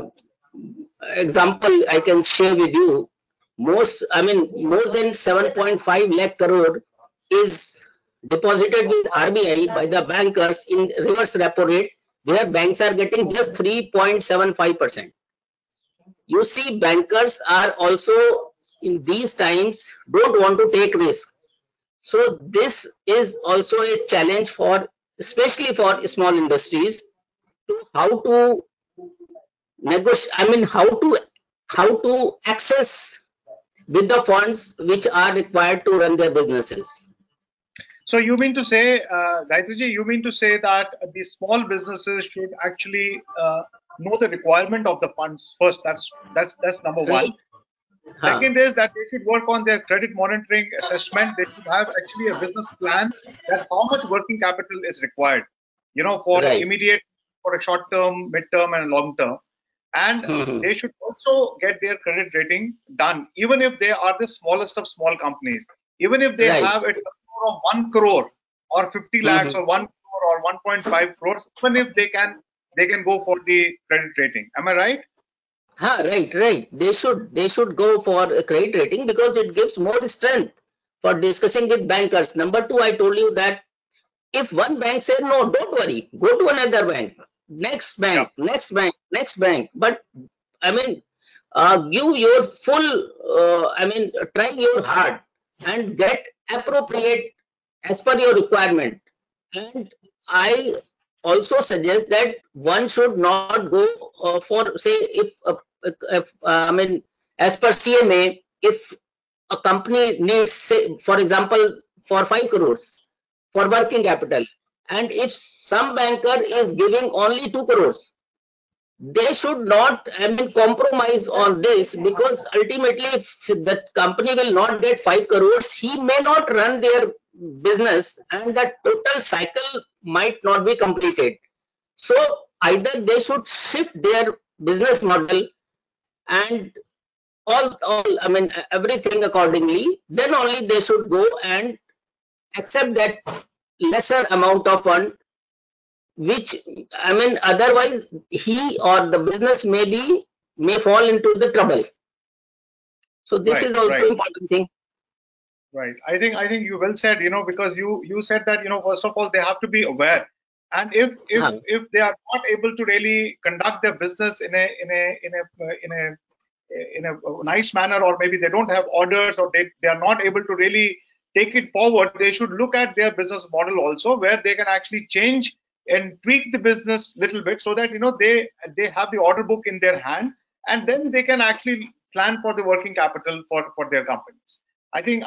example I can share with you. Most, I mean, more than 7.5 lakh crore is deposited with RBI by the bankers in reverse repo rate, where banks are getting just 3.75%. You see, bankers are also in these times don't want to take risk. So this is also a challenge for, especially for small industries, to how to negotiate, I mean, how to access with the funds which are required to run their businesses. So you mean to say, Gayatriji, you mean to say that the small businesses should actually know the requirement of the funds first? That's number one. Second is that they should work on their credit monitoring assessment. They should have actually a business plan that how much working capital is required, you know, for immediate, for a short term, mid term, and long term. And they should also get their credit rating done, even if they are the smallest of small companies. Even if they have a turnover of 1 crore or 50 lakhs or 1 crore or 1.5 crores, even if they can go for the credit rating. Am I right? Right. They should go for a credit rating because it gives more strength. for discussing with bankers. Number two, I told you that if one bank said no, don't worry, go to another bank, next bank, next bank, next bank. But I mean, give your full, try your hard and get appropriate as per your requirement. And I also suggest that one should not go for, say, as per CMA, if a company needs, say, for example, for 5 crores for working capital, and if some banker is giving only 2 crores, they should not, compromise on this, because ultimately if the company will not get 5 crores, he may not run their business and the total cycle might not be completed. So either they should shift their business model and everything accordingly, then only they should go and accept that lesser amount of fund, which otherwise he or the business may fall into the trouble. So this is also important thing. Right. I think you well said, because you said that, first of all, they have to be aware. And if they are not able to really conduct their business in a nice manner, or maybe they don't have orders, or they are not able to really take it forward, they should look at their business model also, where they can actually change and tweak the business little bit, so that they have the order book in their hand, and then they can actually plan for the working capital for their companies. I think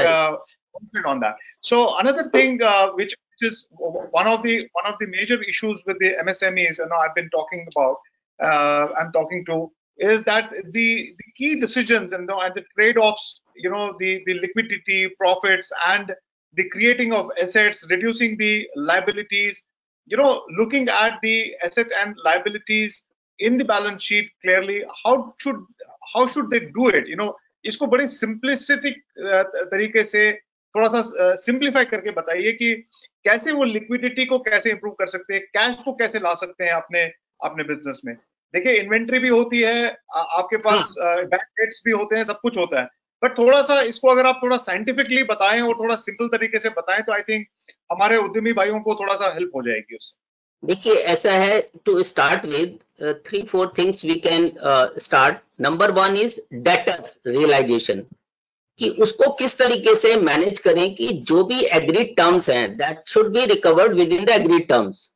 on that. So another thing which is one of the major issues with the MSMEs, I've been talking about, I'm talking to, is that the key decisions and the trade-offs, the liquidity, profits, and the creating of assets, reducing the liabilities, looking at the asset and liabilities in the balance sheet clearly. How should they do it? इसको बड़े simplistic तरीके से थोड़ा सा simplify करके बताइए कि कैसे वो लिक्विडिटी को कैसे इंप्रूव कर सकते हैं, कैश को कैसे ला सकते हैं अपने बिजनेस में. देखिए, इन्वेंट्री भी होती है, आपके पास बैंक डेट्स भी होते हैं, सब कुछ होता है, बट थोड़ा सा इसको अगर आप थोड़ा साइंटिफिकली बताएं और थोड़ा सिंपल तरीके से बताएं, तो आई थिंक हमारे उद्यमी भाइयों को थोड़ा सा हेल्प हो जाएगी उससे. देखिए, ऐसा है, to start with 3-4 things we can start. Number 1 is debtors realisation, कि उसको किस तरीके से मैनेज करें कि जो भी एग्रीड टर्म्स हैं, that should be recovered within the agreed terms.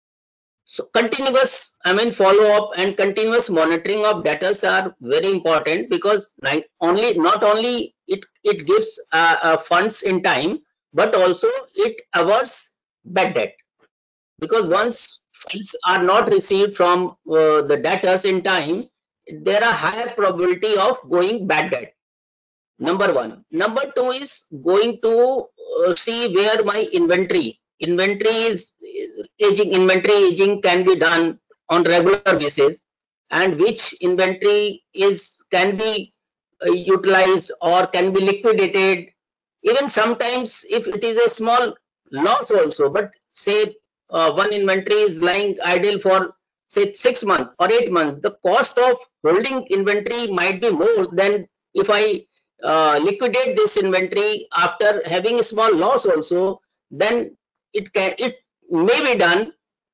So continuous, follow up and continuous monitoring of debtors are very important, because not only it gives funds in time, but also it averts bad debt. Because once funds are not received from the debtors in time, there are higher probability of going bad debt. Number 1. Number 2 is going to see where my inventory is aging. Inventory aging can be done on regular basis, and which inventory can be utilized or can be liquidated. Even sometimes if it is a small loss also, but say one inventory is lying idle for say 6 months or 8 months, the cost of holding inventory might be more than if I liquidate this inventory after having a small loss also. Then it may be done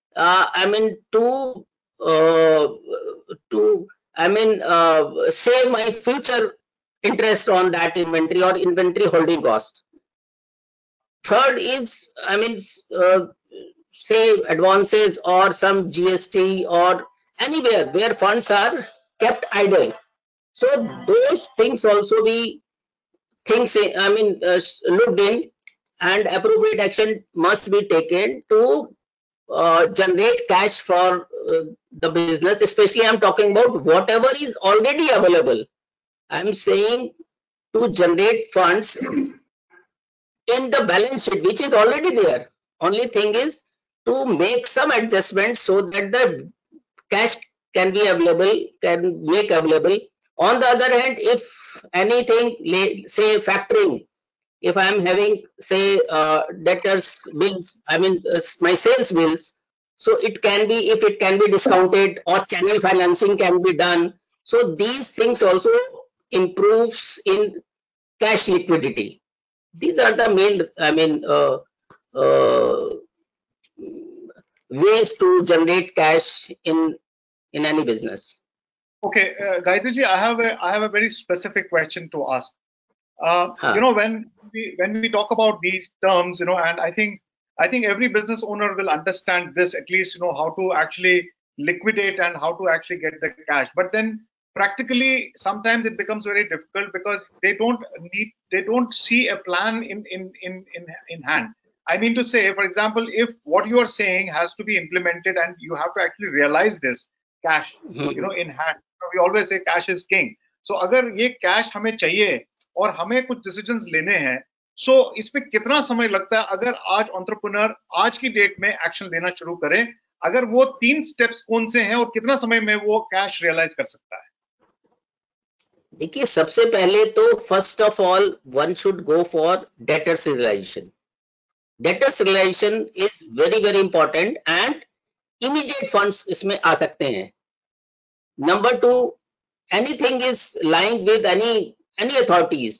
save my future interest on that inventory or inventory holding cost. Third is say advances or some GST or anywhere where funds are kept idle. So those things also be looked in, and appropriate action must be taken to generate cash for the business. Especially I'm talking about whatever is already available. I'm saying to generate funds in the balance sheet which is already there. Only thing is to make some adjustments so that the cash can be available, On the other hand, if anything, say factoring, if I am having say debtors bills, my sales bills, so if it can be discounted, or channel financing can be done. So these things also improves in cash liquidity. These are the main, ways to generate cash in any business. Okay, Gayatri ji, I have a very specific question to ask. Huh. You know, when we talk about these terms, you know, and I think every business owner will understand this, at least, you know, how to actually liquidate and how to actually get the cash. But then practically sometimes it becomes very difficult because they don't see a plan in hand. I mean to say, for example, if what you are saying has to be implemented and you have to actually realize this cash, you know, in hand. We always say cash is king. So अगर ये cash हमें चाहिए और हमें कुछ decisions लेने हैं, सो इस पे कितना समय लगता है अगर आज एंटरप्रेन्योर आज की डेट में एक्शन लेना शुरू करें, अगर वो 3 स्टेप्स कौन से हैं और कितना समय में वो कैश रियलाइज कर सकता है? देखिए, सबसे पहले तो first of all one should go for debtors realisation. Debtors realisation is very very important and immediate funds इसमें आ सकते हैं. Number 2, anything is lying with any authorities.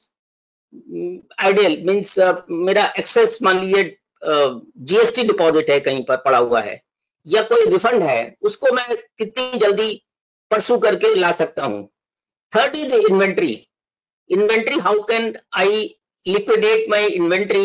Ideal means मेरा एक्सेस मान लीजिए जीएसटी डिपॉजिट है कहीं पर पड़ा हुआ है या कोई रिफंड है, उसको मैं कितनी जल्दी परसू करके ला सकता हूं. Third is inventory. Inventory, how can I liquidate my inventory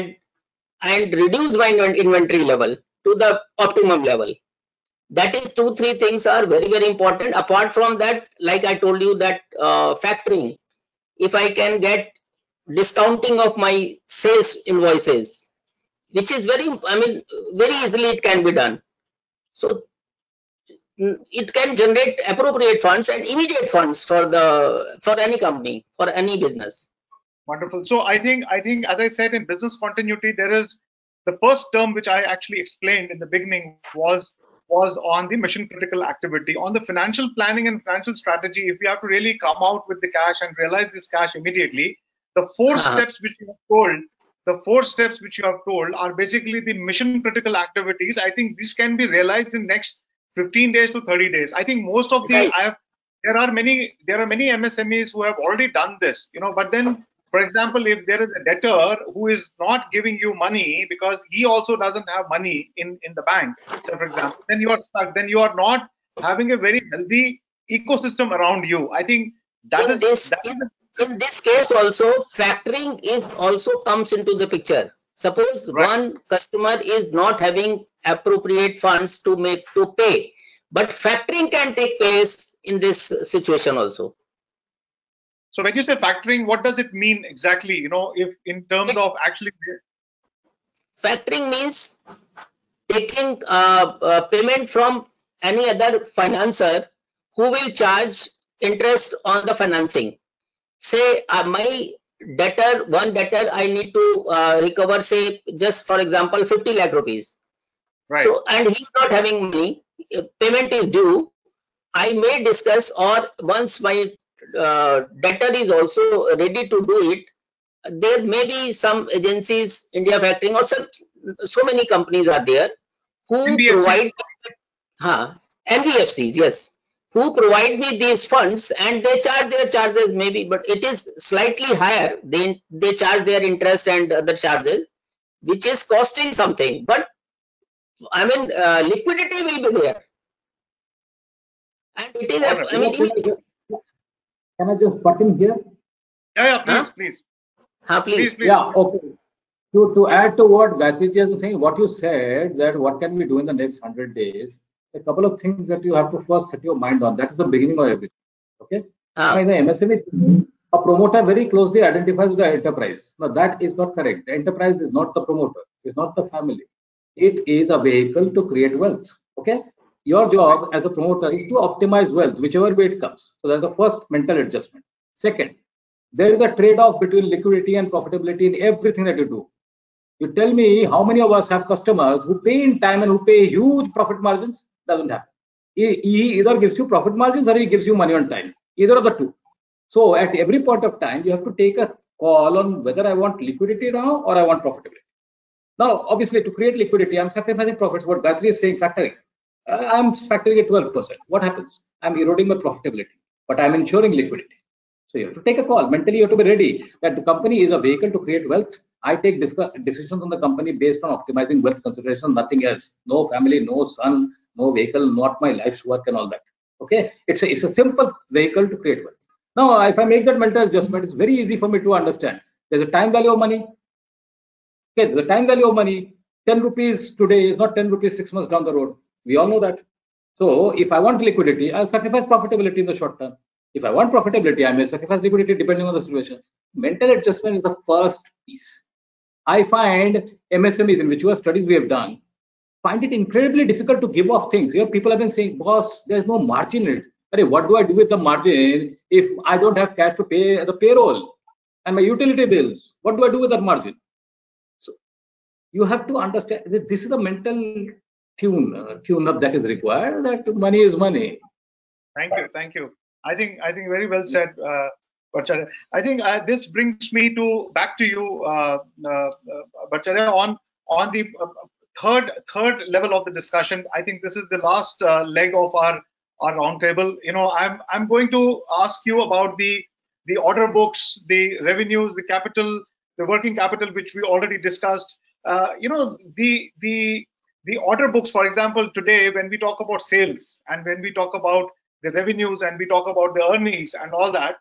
and reduce my inventory level to the optimum level? That is 2-3 things are very very important. Apart from that, like I told you that factoring, if I can get discounting of my sales invoices, which is very easily it can be done. So it can generate appropriate funds and immediate funds for any company, for any business. Wonderful. So I think as I said, in business continuity, there is the first term which I actually explained in the beginning was on the mission critical activity. On the financial planning and financial strategy, if we have to really come out with the cash and realize this cash immediately, the four steps which you have told are basically the mission critical activities. I think this can be realized in next 15 days to 30 days. I think most of the there are many MSMEs who have already done this, you know, but then, for example, if there is a debtor who is not giving you money because he also doesn't have money in the bank, so for example, then you are stuck. Then you are not having a very healthy ecosystem around you. I think in this case also, factoring is also comes into the picture. Suppose one customer is not having appropriate funds to pay, but factoring can take place in this situation also. So when you say factoring, what does it mean exactly? You know, if in terms of actually factoring means taking payment from any other financer who will charge interest on the financing. Say my one debtor I need to recover, say just for example 50 lakh rupees. Right. So and he's not having money, payment is due. I may discuss, or once my debtor is also ready to do it, there may be some agencies, India Factoring, or so many companies are there who provide NBFCs, yes, who provide me these funds, and they charge their charges maybe, but it is slightly higher. They charge their interest and other charges, which is costing something, but I mean liquidity will be there. And it is, can I just butt in here? Yeah, please. Please. Yeah, okay. To add to what Gayatri is saying, what you said, that what can we do in the next 100 days, a couple of things that you have to first set your mind on. That is the beginning of everything. Okay. In the MSME, a promoter very closely identifies the enterprise. Now that is not correct. The enterprise is not the promoter, it's not the family. It is a vehicle to create wealth. Okay. Your job as a promoter is to optimize wealth, whichever way it comes. So that's the first mental adjustment. Second, there is a trade-off between liquidity and profitability in everything that you do. You tell me how many of us have customers who pay in time and who pay huge profit margins? Doesn't happen. He either gives you profit margins or he gives you money on time. Either of the two. So at every point of time, you have to take a call on whether I want liquidity now or I want profitability. Now, obviously, to create liquidity, I'm sacrificing profits. What Gayatri is saying, factoring. I'm factoring at 12%. What happens? I'm eroding my profitability, but I'm ensuring liquidity. So you have to take a call. Mentally, you have to be ready that the company is a vehicle to create wealth. I take decisions on the company based on optimizing wealth consideration, nothing else. No family, no son, no vehicle, not my life's work and all that. Okay, it's a simple vehicle to create wealth. Now, if I make that mental adjustment, it's very easy for me to understand. There's a time value of money. Okay, the time value of money, 10 rupees today is not 10 rupees 6 months down the road. We all know that. So if I want liquidity, I'll sacrifice profitability in the short term. If I want profitability, I may sacrifice liquidity depending on the situation. Mental adjustment is the first piece. I find MSMEs, in whichever studies we have done, find it incredibly difficult to give off things. Here, people have been saying, boss, there's no margin in it. Hey, what do I do with the margin if I don't have cash to pay the payroll and my utility bills? What do I do with that margin? So you have to understand that this is the mental tune up that is required, that money is money. Thank you. I think very well said, Bhattacharya. I think this brings me back to you, Bhattacharya, on the third level of the discussion. I think this is the last leg of our roundtable. You know, I'm going to ask you about the order books, the revenues, the capital, the working capital, which we already discussed. You know, the order books, for example, today when we talk about sales and when we talk about the revenues and we talk about the earnings and all that.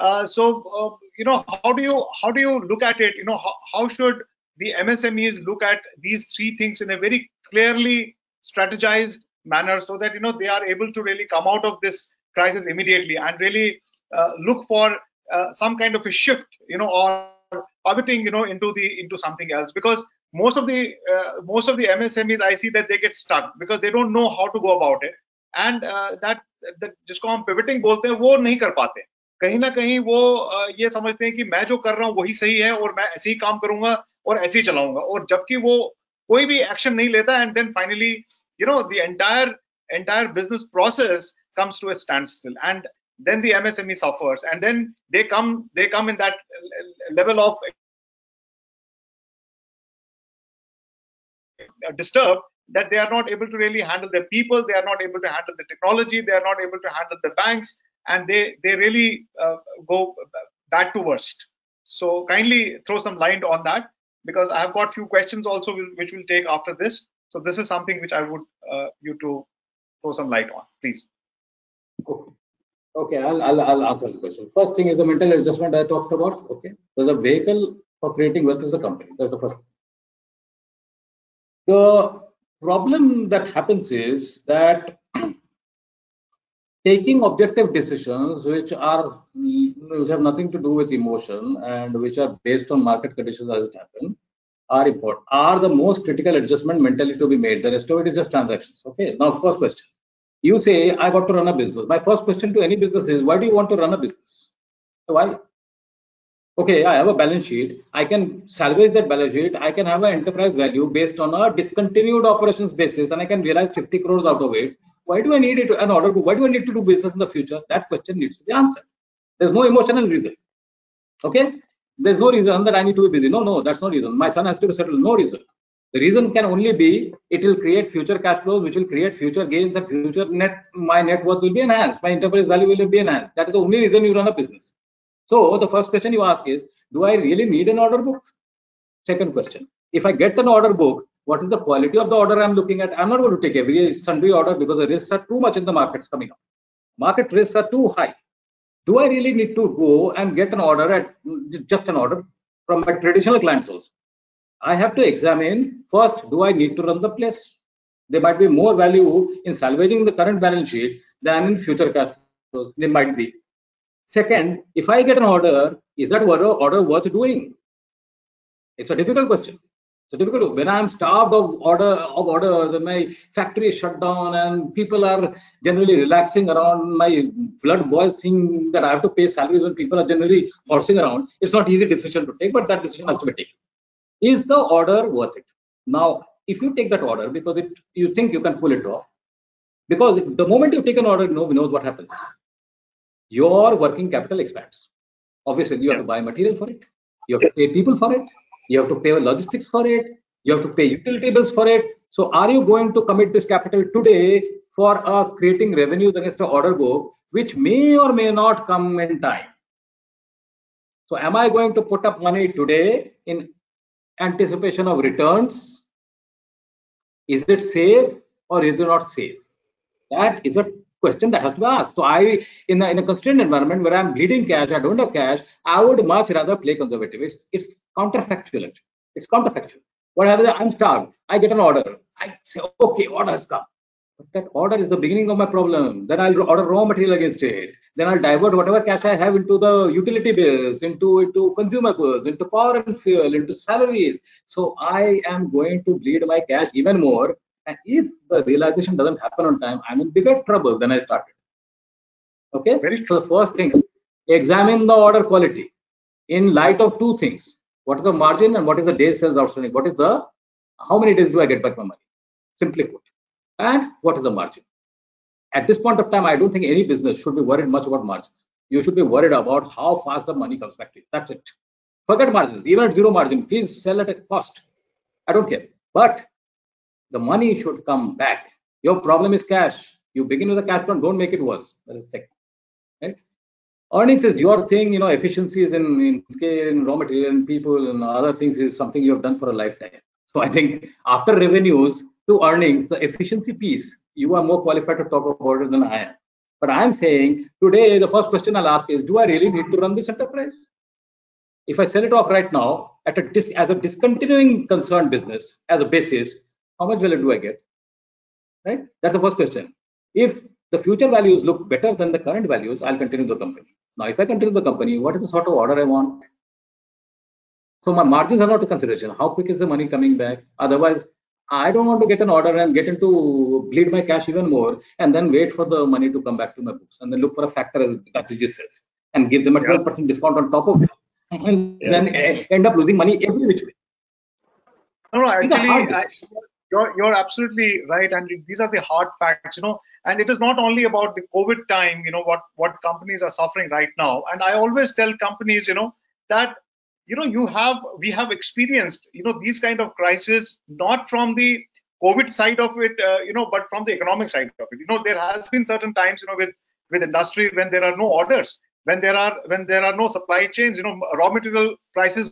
You know, how do you look at it? You know, how should the MSMEs look at these three things in a very clearly strategized manner, so that, you know, they are able to really come out of this crisis immediately and really look for some kind of a shift, you know, or pivoting, you know, into something else? Because most of the MSMEs, I see that they get stuck because they don't know how to go about it, and that जिसको हम pivoting बोलते हैं वो नहीं कर पाते. कहीं ना कहीं वो ये समझते हैं कि मैं जो कर रहा हूँ वही सही है और मैं ऐसे ही काम करूंगा और ऐसे ही चलाऊंगा, और जबकि वो कोई भी एक्शन नहीं लेता, and then finally, you know, the entire business process comes to a standstill, and then the MSME suffers, and then they come in that level of disturbed that they are not able to really handle their people, they are not able to handle the technology, they are not able to handle the banks, and they really go bad to worst. So kindly throw some light on that, because I have got few questions also which we'll take after this. So this is something which I would you to throw some light on, please. Okay, I'll answer the question. First thing is the mental adjustment I talked about. Okay, so the vehicle for creating wealth is the company. That's the first thing. The problem that happens is that taking objective decisions which have nothing to do with emotion and which are based on market conditions as it happens are important, are the most critical adjustment mentally to be made. The rest of it is just transactions. Okay, now first question. You say, I got to run a business. My first question to any business is, why do you want to run a business? Why? Okay, I have a balance sheet. I can salvage that balance sheet. I can have an enterprise value based on a discontinued operations basis, and I can realize 50 crores out of it. Why do I need an order book? Why do I need to do business in the future? That question needs to be answered. There's no emotional reason. Okay? There's no reason that I need to be busy. No, that's no reason. My son has to be settled. No reason. The reason can only be it will create future cash flows, which will create future gains, and future my net worth will be enhanced. My enterprise value will be enhanced. That is the only reason you run a business. So the first question you ask is, do I really need an order book? Second question, if I get an order book, what is the quality of the order I'm looking at? I'm not going to take every sundry order because the risks are too much in the markets coming up. Market risks are too high. Do I really need to go and get an order at just an order from my traditional clients also? I have to examine first, do I need to run the place? There might be more value in salvaging the current balance sheet than in future cash flows. There might be. Second, if I get an order, is that order worth doing? It's a difficult question. It's a difficult. When I'm starved of orders and my factory is shut down and people are generally relaxing around, my blood boils seeing that I have to pay salaries when people are generally horsing around. It's not easy decision to take, but that decision has to be taken. Is the order worth it? Now, if you take that order because you think you can pull it off, because the moment you take an order, nobody knows what happens. Your working capital expands. Obviously, you have to buy material for it. You have to pay people for it. You have to pay logistics for it. You have to pay utility bills for it. So are you going to commit this capital today for creating revenues against an order book, which may or may not come in time? So am I going to put up money today in anticipation of returns? Is it safe or is it not safe? That is a question that has to be asked. So I, in a constrained environment where I'm bleeding cash, I don't have cash, I would much rather play conservative. It's counterfactual. It's counterfactual. What happens? I'm starved. I get an order. I say, okay, order has come. But that order is the beginning of my problem. Then I'll order raw material against it. Then I'll divert whatever cash I have into the utility bills, into consumer goods, into power and fuel, into salaries. So I am going to bleed my cash even more. And if the realization doesn't happen on time, I'm in bigger trouble than I started. Okay. So the first thing, examine the order quality in light of two things. What is the margin and what is the day sales outstanding? What is the, how many days do I get back my money? Simply put. And what is the margin? At this point of time, I don't think any business should be worried much about margins. You should be worried about how fast the money comes back to you. That's it. Forget margins. Even at zero margin, please sell at a cost. I don't care. But the money should come back. Your problem is cash. You begin with a cash burn, don't make it worse. That is second. Right? Earnings is your thing, you know, efficiencies in scale, in raw material, and people, and other things is something you have done for a lifetime. So I think after revenues to earnings, the efficiency piece, you are more qualified to talk about it than I am. But I'm saying today, the first question I'll ask is, do I really need to run this enterprise? If I sell it off right now at as a discontinuing concerned business as a basis, how much value do I get? Right? That's the first question. If the future values look better than the current values, I'll continue the company. Now, if I continue the company, what is the sort of order I want? So my margins are not a consideration. How quick is the money coming back? Otherwise, I don't want to get an order and get into bleed my cash even more and then wait for the money to come back to my books and then look for a factor, as Gayatri says, and give them a 12% discount on top of it and then end up losing money every which way. No, actually, you're absolutely right, and these are the hard facts, you know. And it is not only about the COVID time, you know, what companies are suffering right now. And I always tell companies, you know, that we have experienced, you know, these kind of crises not from the COVID side of it, but from the economic side of it. You know, there has been certain times, you know, with industry when there are no orders, when there are no supply chains, you know, raw material prices.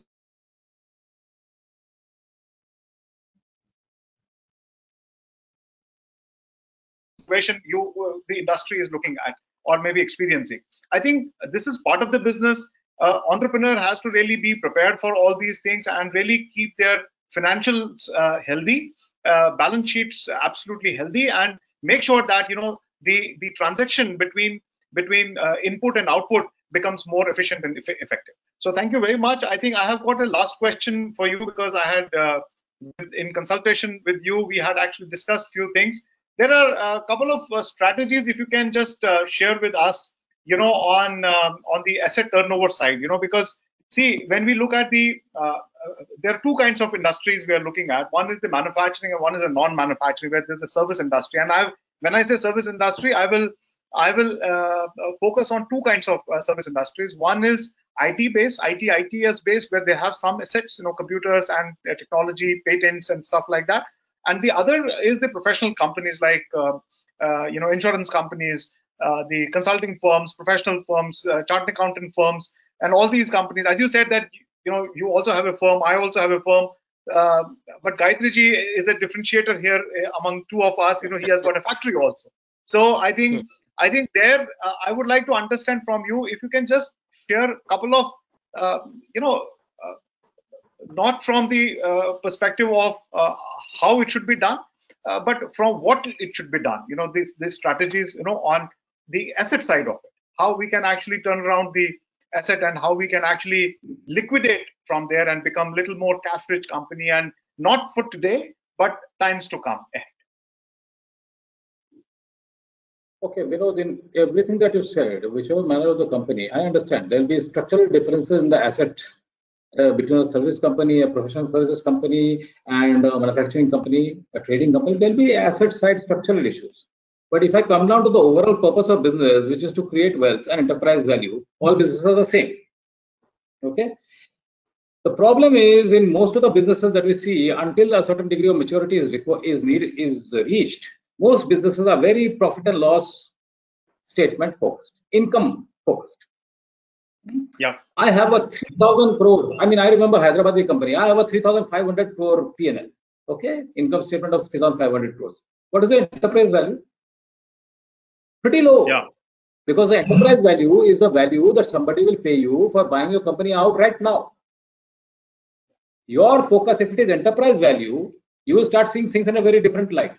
The industry is looking at or maybe experiencing. I think this is part of the business. Entrepreneur has to really be prepared for all these things and really keep their financials healthy, balance sheets absolutely healthy, and make sure that, you know, the transaction between input and output becomes more efficient and effective. So thank you very much. I think I have got a last question for you, because I had in consultation with you, we had actually discussed a few things. There are a couple of strategies, if you can just share with us, you know, on the asset turnover side, you know, because see, when we look at there are two kinds of industries we are looking at. One is the manufacturing and one is a non-manufacturing, where there's a service industry. And when I say service industry, I will focus on two kinds of service industries. One is IT-based, ITS based, where they have some assets, you know, computers and technology, patents and stuff like that. And the other is the professional companies like, you know, insurance companies, the consulting firms, professional firms, chartered accountant firms, and all these companies. As you said that, you know, you also have a firm, I also have a firm, but Gayatri ji is a differentiator here among two of us. You know, he has got a factory also. So I think there, I would like to understand from you, if you can just share a couple of, you know, not from the perspective of how it should be done, but from what it should be done. You know, these strategies, you know, on the asset side of it, how we can actually turn around the asset and how we can actually liquidate from there and become a little more cash-rich company, and not for today, but times to come ahead. Okay, Vinod, in everything that you said, whichever manner of the company, I understand there will be structural differences in the asset between a service company, a professional services company, and a manufacturing company, a trading company. There will be asset side structural issues. But if I come down to the overall purpose of business, which is to create wealth and enterprise value, all businesses are the same. Okay. The problem is, in most of the businesses that we see, until a certain degree of maturity is reached, most businesses are very profit and loss statement focused, income focused. Yeah. I have a 3,000 crore. I mean, I remember Hyderabadi company. I have a 3,500 crore P&L. Okay, income statement of 3,500 crores. What is the enterprise value? Pretty low. Yeah. Because the enterprise value is a value that somebody will pay you for buying your company out right now. Your focus, if it is enterprise value, you will start seeing things in a very different light.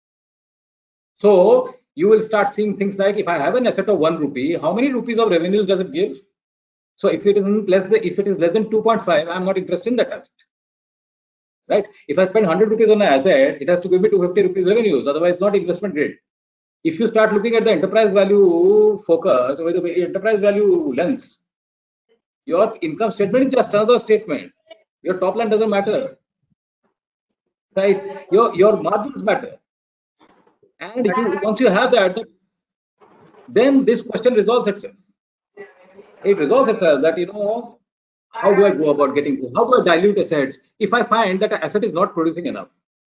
So you will start seeing things like, if I have an asset of 1 rupee, how many rupees of revenues does it give? So if it is less than 2.5, I'm not interested in that asset. Right? If I spend 100 rupees on an asset, it has to give me 250 rupees revenues. Otherwise, it's not investment grade. If you start looking at the enterprise value focus or the enterprise value lens, your income statement is just another statement. Your top line doesn't matter, right? Your margins matter, and once you have that, then this question resolves itself. It resolves itself that how do I go about getting? How do I dilute assets if I find that an asset is not producing enough?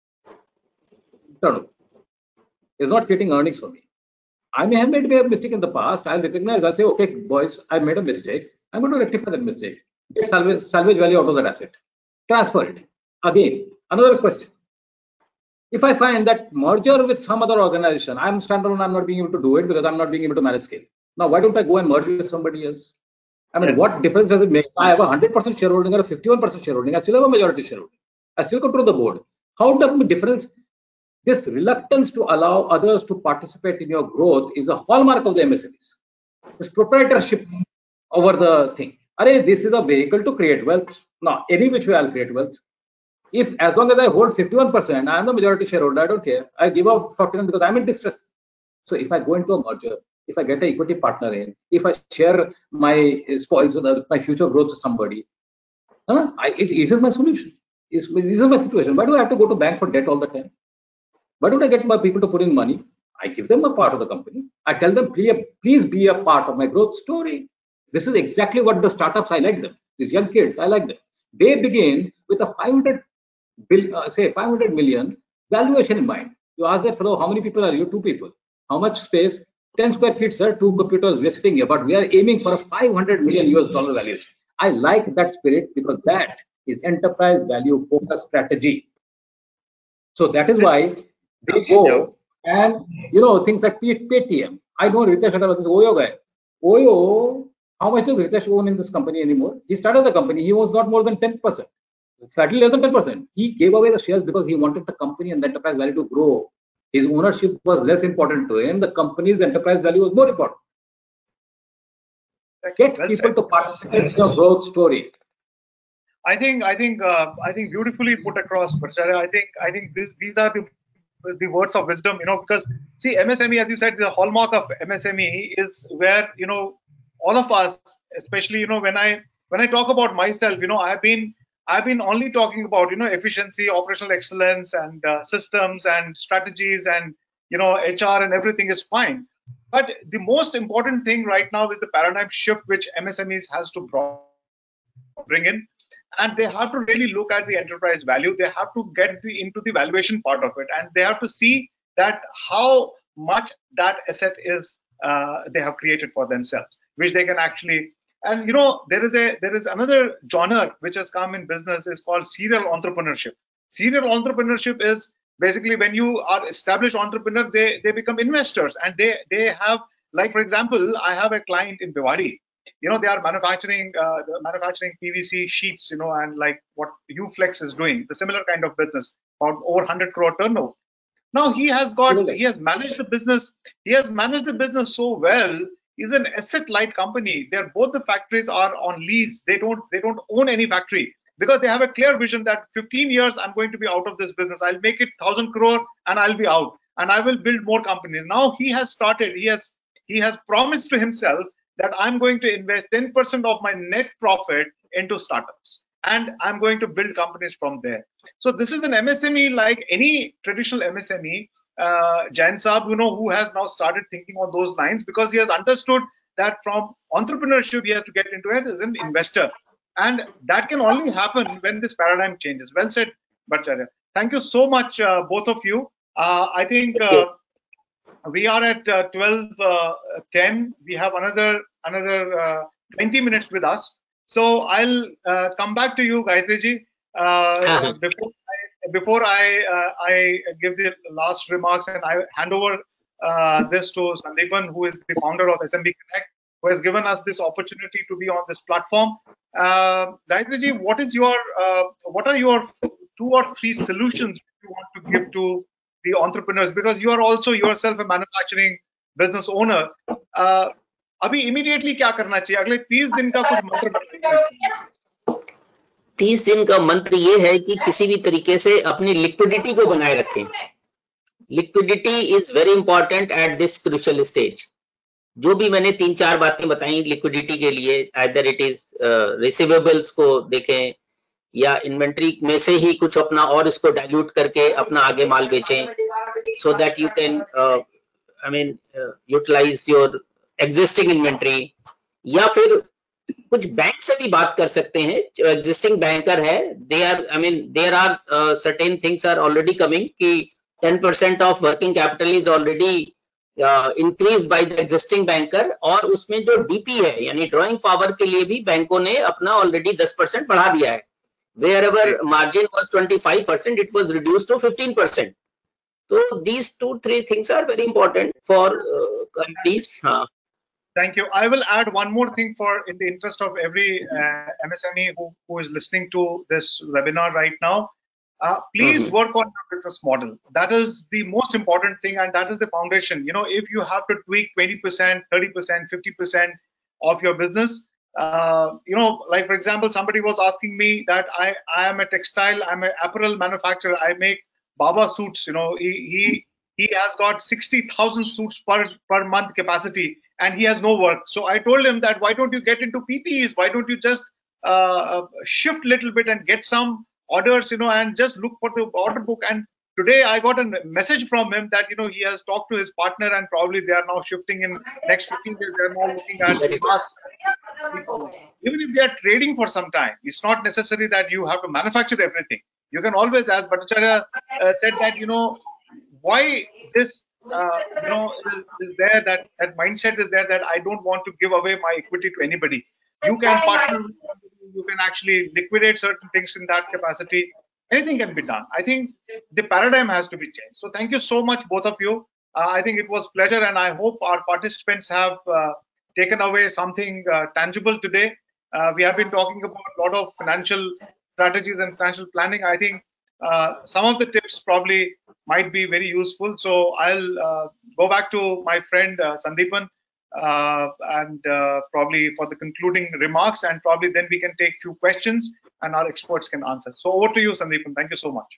No, it's not creating earnings for me. I may have made a mistake in the past. I'll recognize. I'll say, okay, boys, I made a mistake. I'm going to rectify that mistake. Get salvage value out of that asset. Transfer it. Again, another question. If I find that merger with some other organization, I'm standalone, I'm not being able to do it because I'm not being able to manage scale. Now, why don't I go and merge with somebody else? I mean, Yes. what difference does it make? I have a 100% shareholding or a 51% shareholding. I still have a majority shareholding. I still control the board. How does the difference? This reluctance to allow others to participate in your growth is a hallmark of the MSMEs. This proprietorship over the thing. This is a vehicle to create wealth. Now, any which way I'll create wealth. If as long as I hold 51%, I am the majority shareholder. I don't care. I give up 49 because I'm in distress. So if I go into a merger, if I get an equity partner in, if I share my spoils with my future growth to somebody, it eases my solution. It eases my situation. Why do I have to go to bank for debt all the time? Why don't I get my people to put in money? I give them a part of the company. I tell them, please be a part of my growth story. This is exactly what the startups, I like them. These young kids, I like them. They begin with a 500 million valuation in mind. You ask that fellow, how many people are you? 2 people. How much space? 10 square feet, sir. 2 computers. We're sitting here, but we are aiming for a 500 million US dollar valuation. I like that spirit because that is enterprise value focused strategy. So that is why they go and things like Paytm. I know Ritesh Agarwal, this Oyo guy. Oyo, how much does Ritesh own in this company anymore? He started the company. He owns not more than 10%. Slightly less than 10%. He gave away the shares because he wanted the company and the enterprise value to grow. His ownership was less important to him. The company's enterprise value was more important. Get people to participate in your growth story. I think beautifully put across, Bhattacharya. I think these are the words of wisdom, because see, MSME, as you said, the hallmark of MSME is where all of us, especially when I talk about myself, I've been only talking about efficiency, operational excellence, and systems and strategies, and HR and everything is fine. But the most important thing right now is the paradigm shift which MSMEs has to bring in. And they have to really look at the enterprise value. They have to get into the valuation part of it, and they have to see that how much that asset is they have created for themselves, which they can actually. And there is another genre which has come in business is called serial entrepreneurship. Serial entrepreneurship is basically when you are established entrepreneur, they become investors, and they have, like, for example, I have a client in Bhiwadi. They are manufacturing PVC sheets, and like what Uflex is doing, the similar kind of business, about over 100 crore turnover. Now he has managed the business. He has managed the business so well. He's an asset-light company. Both the factories are on lease. They don't own any factory because they have a clear vision that 15 years I'm going to be out of this business. I'll make it 1,000 crore and I'll be out, and I will build more companies. Now he has started. He has promised to himself that I'm going to invest 10% of my net profit into startups, and I'm going to build companies from there. So this is an MSME like any traditional MSME. Jain Saab, who has now started thinking on those lines because he has understood that from entrepreneurship he has to get into it as an investor, and that can only happen when this paradigm changes. Well said, Bhattacharya. Thank you so much, both of you. I think. We are at 12:10. We have another 20 minutes with us. So I'll come back to you, Gayatri ji. Before I give the last remarks and I hand over this to Sandeepan, who is the founder of SMB Connect, who has given us this opportunity to be on this platform. Gayatri ji, what are your 2 or 3 solutions you want to give to the entrepreneurs? Because you are also yourself a manufacturing business owner. अभी immediately क्या करना चाहिए? अगले 30 दिन का कुछ मंत्र बताइए। 30 दिन का मंत्र ये है कि किसी भी तरीके से अपनी लिक्विडिटी को बनाए रखें। Liquidity is very important at this crucial stage. जो भी मैंने 3-4 बातें बताई लिक्विडिटी के लिए, आइदर इट इज रिसीवेबल्स को देखें या इन्वेंट्री में से ही कुछ अपना और इसको डाइल्यूट करके अपना आगे माल बेचें, so that you can utilise your existing inventory, या फिर कुछ बैंक से भी बात कर सकते हैं जो एग्जिस्टिंग बैंकर है। There are certain things are already coming कि 10% of working capital is already increase by the existing banker, और उसमें जो डीपी है यानी ड्रॉइंग पावर के लिए भी बैंकों ने अपना ऑलरेडी 10% बढ़ा दिया है। Wherever margin was 25%, it was reduced to 15%. So these 2-3 things are very important for companies. Thank you. I will add one more thing in the interest of every MSME who is listening to this webinar right now. Please work on your business model. That is the most important thing, and that is the foundation. You know, if you have to tweak 20%, 30%, 50% of your business, like for example, somebody was asking me that I am a textile, I'm an apparel manufacturer. I make Baba suits. You know, he has got 60,000 suits per month capacity, and he has no work. So I told him that why don't you get into PPEs? Why don't you just shift a little bit and get some orders, and just look for the order book. And today I got a message from him that, he has talked to his partner and probably they are now shifting in next 15 days. They're now looking at masks. Even if they are trading for some time, it's not necessary that you have to manufacture everything. You can always, as Bhattacharya said, that, why this, is there, that mindset is there, that I don't want to give away my equity to anybody. You can partner with somebody, you can actually liquidate certain things in that capacity. Anything can be done. I think the paradigm has to be changed. So thank you so much, both of you. I think it was a pleasure, and I hope our participants have taken away something tangible today. We have been talking about a lot of financial strategies and financial planning. I think some of the tips probably might be very useful. So I'll go back to my friend Sandeepan and probably for the concluding remarks, and probably then we can take few questions and our experts can answer. So over to you, Sandeepan. Thank you so much.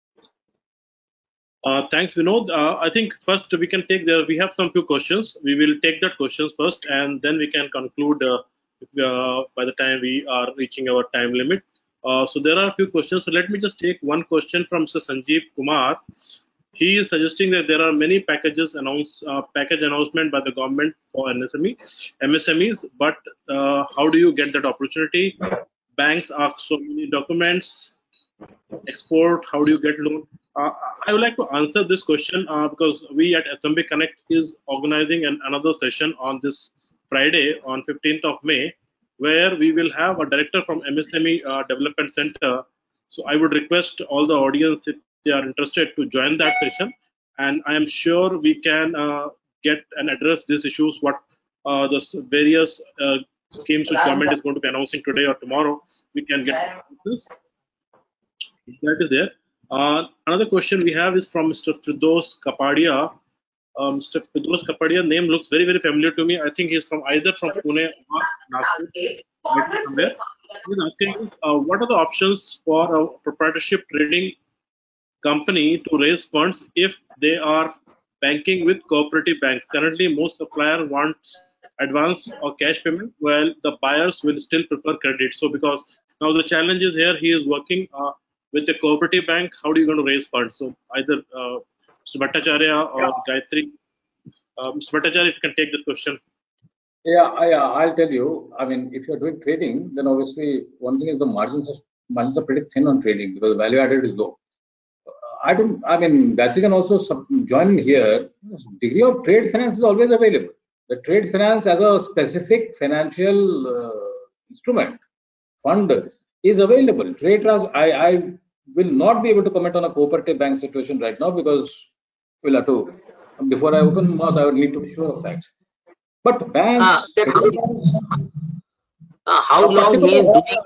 Thanks, Vinod. I think first we can take we have some few questions. We will take that questions first, and then we can conclude by the time we are reaching our time limit. So there are a few questions. So let me just take one question from Mr. Sanjeev Kumar. He is suggesting that there are many package announcement by the government for MSMEs, but how do you get that opportunity? Banks ask so many documents. Export, how do you get loan? I would like to answer this question because we at SMB Connect is organizing another session on this Friday on 15th of May, where we will have a director from MSME Development Center. So I would request all the audience, if they are interested, to join that session, and I am sure we can get and address these issues, what the various schemes which government is going to be announcing today or tomorrow. We can get this. That is there. Another question we have is from Mr. Firdaus Kapadia. Mr. Firdaus Kapadia name looks very, very familiar to me. I think he's either from Pune or Nagpur. He's asking us, what are the options for a proprietorship trading company to raise funds if they are banking with cooperative banks? Currently, most supplier wants advance or cash payment, while the buyers will still prefer credit. So because now the challenge is here, he is working with a cooperative bank. How are you going to raise funds? So either Mr. Bhattacharya or Gayatri. Mr. Bhattacharya, if you can take this question. Yeah, I'll tell you. I mean, if you're doing trading, then obviously one thing is the margins are pretty thin on trading because value added is low. Gayatri can also join here. Degree of trade finance is always available. The trade finance as a specific financial instrument, fund is available. I will not be able to comment on a cooperative bank situation right now because we'll have to, before I open mouth, I would need to be sure of facts. But banks, how long he is doing?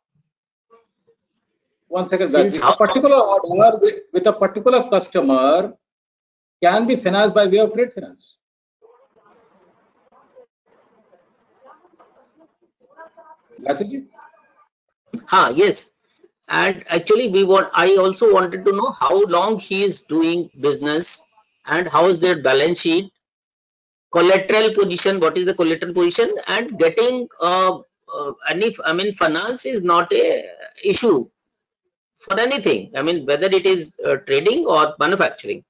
One second, guys. A particular order with a particular customer can be financed by way of trade finance. Yes. And actually, I also wanted to know how long he is doing business and how is their balance sheet, collateral position, what is the collateral position, and getting finance is not a issue for anything. I mean, whether it is trading or manufacturing.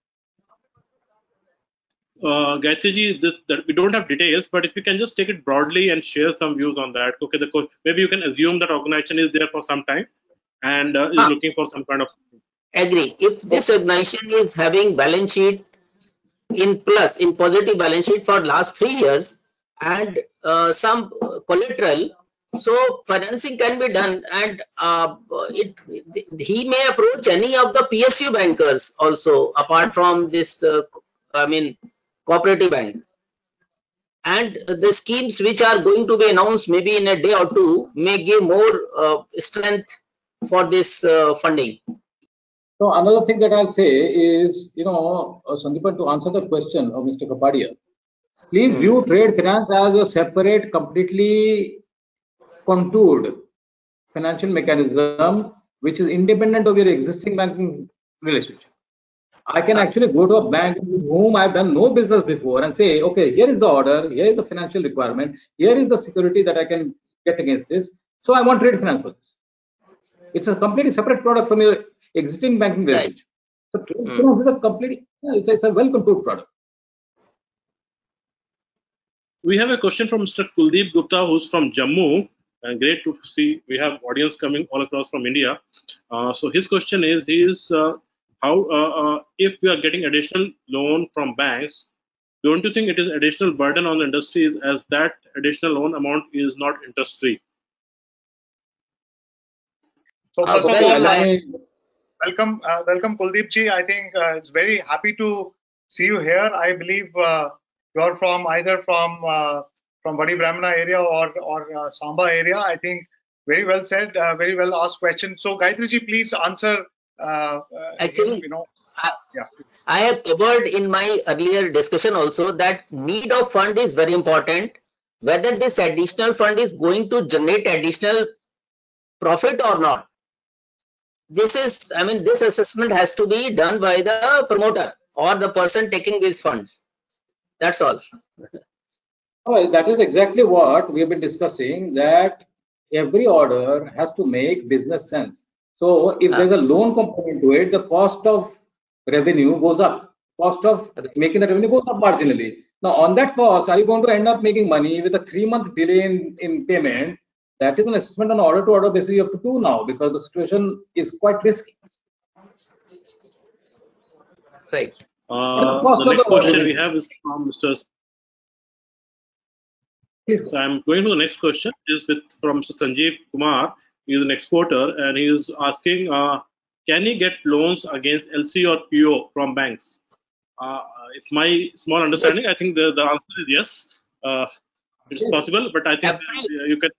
Gayatri, that we don't have details, but if you can just take it broadly and share some views on that. Okay, maybe you can assume that organization is there for some time and is looking for some kind of. Agree. If this organization is having balance sheet in positive balance sheet for last 3 years and some collateral, so financing can be done, and he may approach any of the PSU bankers also apart from this cooperative bank, and the schemes which are going to be announced maybe in a day or two may give more strength for this funding. So another thing that I'll say is, Sandeepan, to answer the question of Mr. Kapadia, please view trade finance as a separate, completely contoured financial mechanism which is independent of your existing banking relationship. I can actually go to a bank with whom I've done no business before and say, okay, here is the order, here is the financial requirement, here is the security that I can get against this. So I want trade finance for this. It's a completely separate product from your existing banking relationship. So trade finance is a completely, it's a well-controlled product. We have a question from Mr. Kuldeep Gupta, who's from Jammu, and great to see we have audience coming all across from India. So his question is, how if we are getting additional loan from banks, don't you think it is additional burden on the industry as that additional loan amount is not interest free? So first of all, welcome Kuldeep ji. I think it's very happy to see you here. I believe you're from either from Vadi Brahmana area or Samba area. I think very well said, very well asked question. So Gayatri ji, please answer. Actually, I have covered in my earlier discussion also that need of fund is very important. Whether this additional fund is going to generate additional profit or not. This assessment has to be done by the promoter or the person taking these funds. That's all. Oh, that is exactly what we have been discussing, that every order has to make business sense. So if there's a loan component to it, the cost of revenue goes up. Cost of making the revenue goes up marginally. Now on that cost, are you going to end up making money with a 3-month delay in payment? That is an assessment on order to order basis you have to do now, because the situation is quite risky. Right. The next question we have is from Mr. So I'm going to the next question. Is from Mr. Sanjeev Kumar. He is an exporter and he is asking, can he get loans against LC or PO from banks? It's my small understanding. I think the answer is yes. It's possible, but I think you can.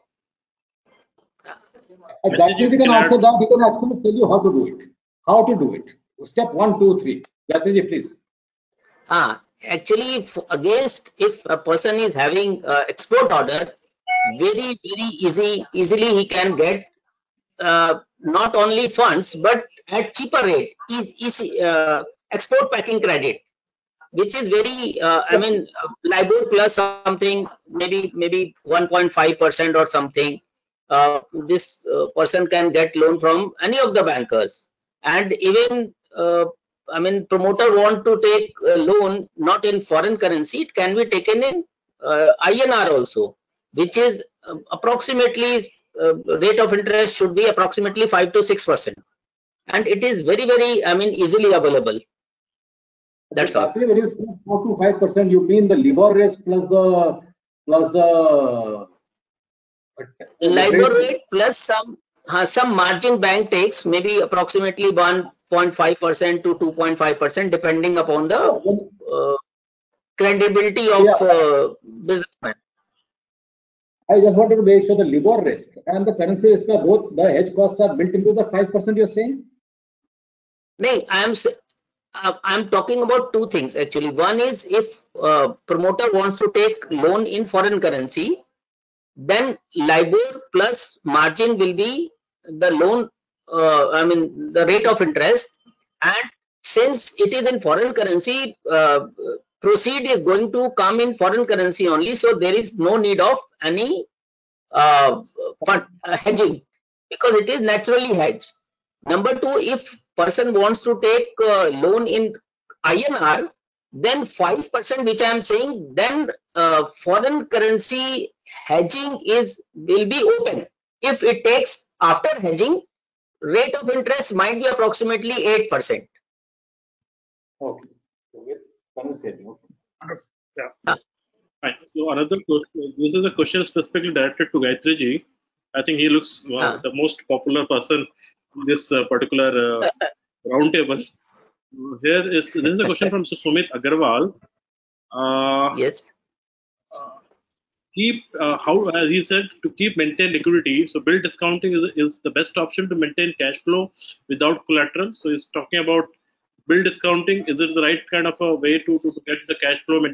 Gayatri can answer that. He can actually tell you how to do it. How to do it. Step 1, 2, 3. Gayatri, please. Actually, if a person is having export order, very easily he can get not only funds but at cheaper rate is export packing credit, which is very LIBOR plus something, maybe 1.5% or something. This person can get loan from any of the bankers, and even promoter want to take a loan not in foreign currency, it can be taken in INR also, which is approximately rate of interest should be approximately 5 to 6%, and it is very easily available. That's all. Actually, when you say 4 to 5%, you mean the LIBOR rate plus the LIBOR rate plus some margin bank takes, maybe approximately 1.5% to 2.5%, depending upon the credibility of businessman. I just wanted to make sure the LIBOR risk and the currency risk are both, the hedge costs are built into the 5% you're saying? No, I'm talking about two things actually. One is if promoter wants to take loan in foreign currency, then LIBOR plus margin will be the loan, the rate of interest. And since it is in foreign currency, proceed is going to come in foreign currency only. So there is no need of any hedging, because it is naturally hedged. Number two, if person wants to take loan in INR, then 5%, which I am saying, then foreign currency hedging will be open. If it takes after hedging, rate of interest might be approximately 8%. Okay. Currency hedging. Yeah. Right. So another question. This is a question specifically directed to Gayatri ji. I think he looks the most popular person in this particular roundtable. This is a question from Mr. Sumit Agarwal. Yes. How, as he said, to maintain liquidity. So bill discounting is the best option to maintain cash flow without collateral. So he's talking about bill discounting. Is it the right kind of a way to get the cash flow?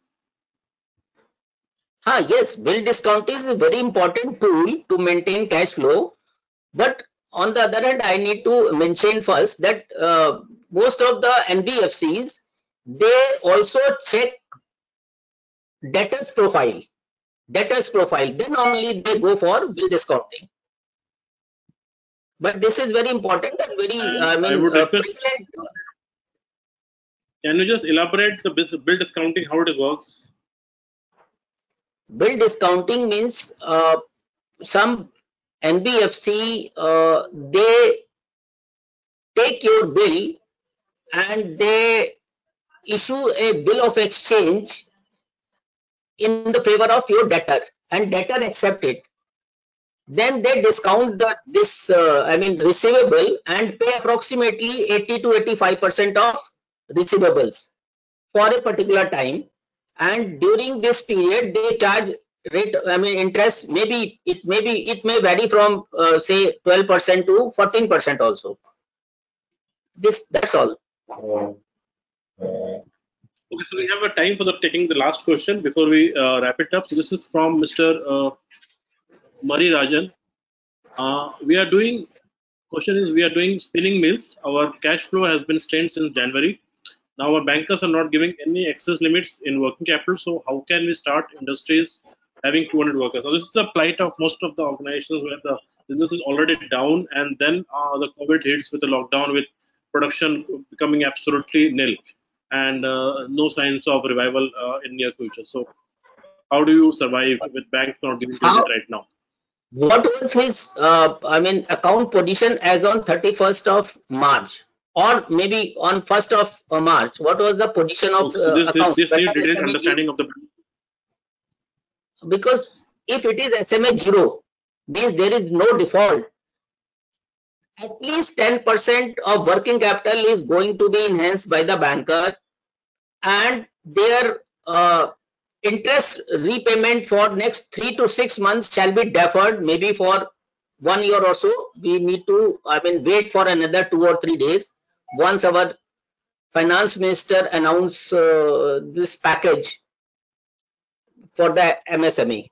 Yes, bill discount is a very important tool to maintain cash flow. But on the other hand, I need to mention first that most of the NBFCs, they also check debtors profile. Then only they go for bill discounting. But this is very important and very, I would request, can you just elaborate the bill discounting, how it works? Bill discounting means some NBFC, they take your bill and they issue a bill of exchange in the favor of your debtor, and debtor accept it. Then they discount this receivable and pay approximately 80 to 85% of receivables for a particular time. And during this period, they charge rate, interest. Maybe it may vary from say 12% to 14% also. That's all. Okay, so we have a time for taking the last question before we wrap it up. So this is from Mr. Mari Rajan. We are doing spinning mills. Our cash flow has been strained since January. Now our bankers are not giving any excess limits in working capital. So how can we start industries having 200 workers? So this is the plight of most of the organizations where the business is already down, and then the COVID hits with the lockdown, with production becoming absolutely nil, and no signs of revival in near future. So how do you survive with banks not giving credit right now? What was his account position as on 31st of March, or maybe on 1st of March? What was the position of account? This needs detailed understanding of the. Because if it is SMA 0, means there is no default. At least 10% of working capital is going to be enhanced by the banker, and their interest repayment for next 3 to 6 months shall be deferred, maybe for 1 year or so. We need to wait for another 2 or 3 days once our finance minister announce this package for the MSME.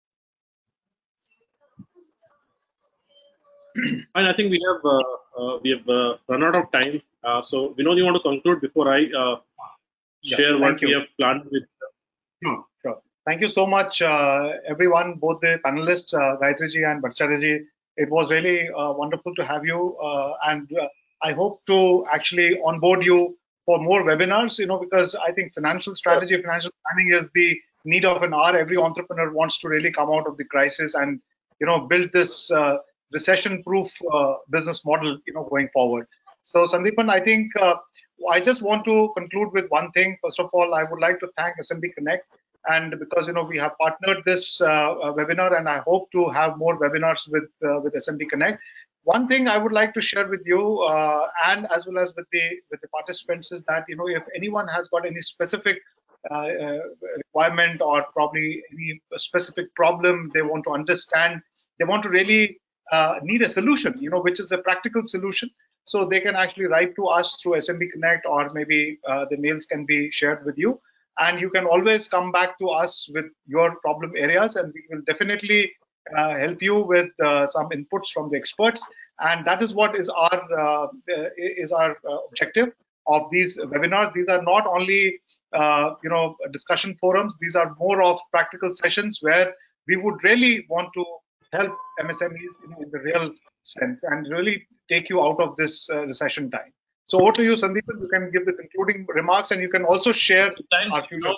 And I think we have run out of time. So Vinod, you want to conclude before I share what we have planned with? Sure. Thank you so much, everyone, both the panelists, Gayatri ji and Bhattacharya ji. It was really wonderful to have you, and I hope to actually onboard you for more webinars. Because I think financial strategy, financial planning is the need of an hour. Every entrepreneur wants to really come out of the crisis and build this recession-proof business model, going forward. So Sandeepan, I think I just want to conclude with one thing. First of all, I would like to thank SMB Connect, and because we have partnered this webinar, and I hope to have more webinars with SMB Connect. One thing I would like to share with you and as well as with the participants is that if anyone has got any specific requirement or probably any specific problem they want to understand, they want to really need a solution, which is a practical solution. So they can actually write to us through SMB Connect, or maybe the mails can be shared with you. And you can always come back to us with your problem areas, and we will definitely help you with some inputs from the experts. And that is what is our objective of these webinars. These are not only discussion forums. These are more of practical sessions where we would really want to help MSMEs in the real sense and really take you out of this recession time. So over to you, Sandeep. You can give the concluding remarks, and you can also share our future.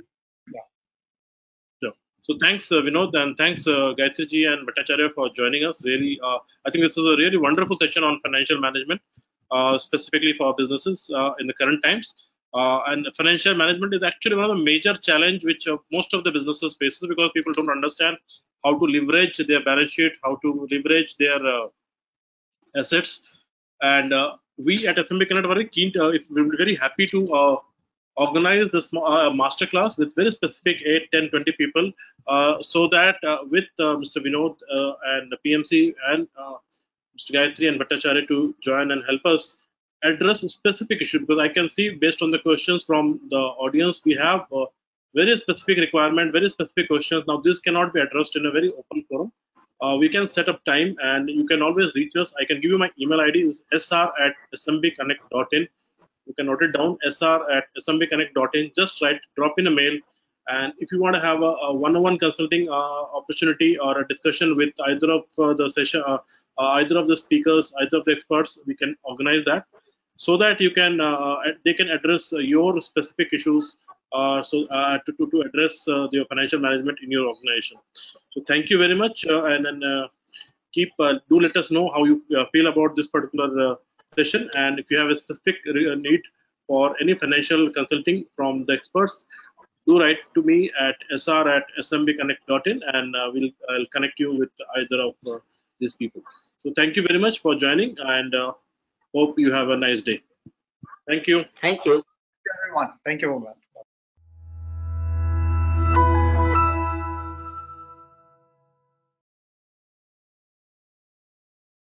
So thanks, Vinod, and thanks, Gayatri ji and Bhattacharya for joining us. Really, I think this was a really wonderful session on financial management, specifically for businesses in the current times. And financial management is actually one of the major challenge which most of the businesses faces, because people don't understand how to leverage their balance sheet, how to leverage their assets. And we at SMB Connect are very keen to, we'll be very happy to organize this masterclass with very specific 8, 10, 20 people, so that with Mr. Vinod and the PMC and Mr. Gayatri and Bhattacharya to join and help us address a specific issue, because I can see based on the questions from the audience, we have very specific requirement, very specific questions. Now this cannot be addressed in a very open forum. We can set up time, and you can always reach us. I can give you my email ID is sr@smbconnect.in. You can note it down, sr@smbconnect.in. Just drop in a mail. And if you want to have a one-on-one consulting opportunity or a discussion with either of the session, either of the speakers, either of the experts, we can organize that, so that you can they can address your specific issues, to address your financial management in your organization. So thank you very much, and then do let us know how you feel about this particular session, and if you have a specific need for any financial consulting from the experts, do write to me at sr@smbconnect.in, and I'll connect you with either of these people. So thank you very much for joining, and hope you have a nice day. Thank you. Thank you. Everyone. Thank you very much.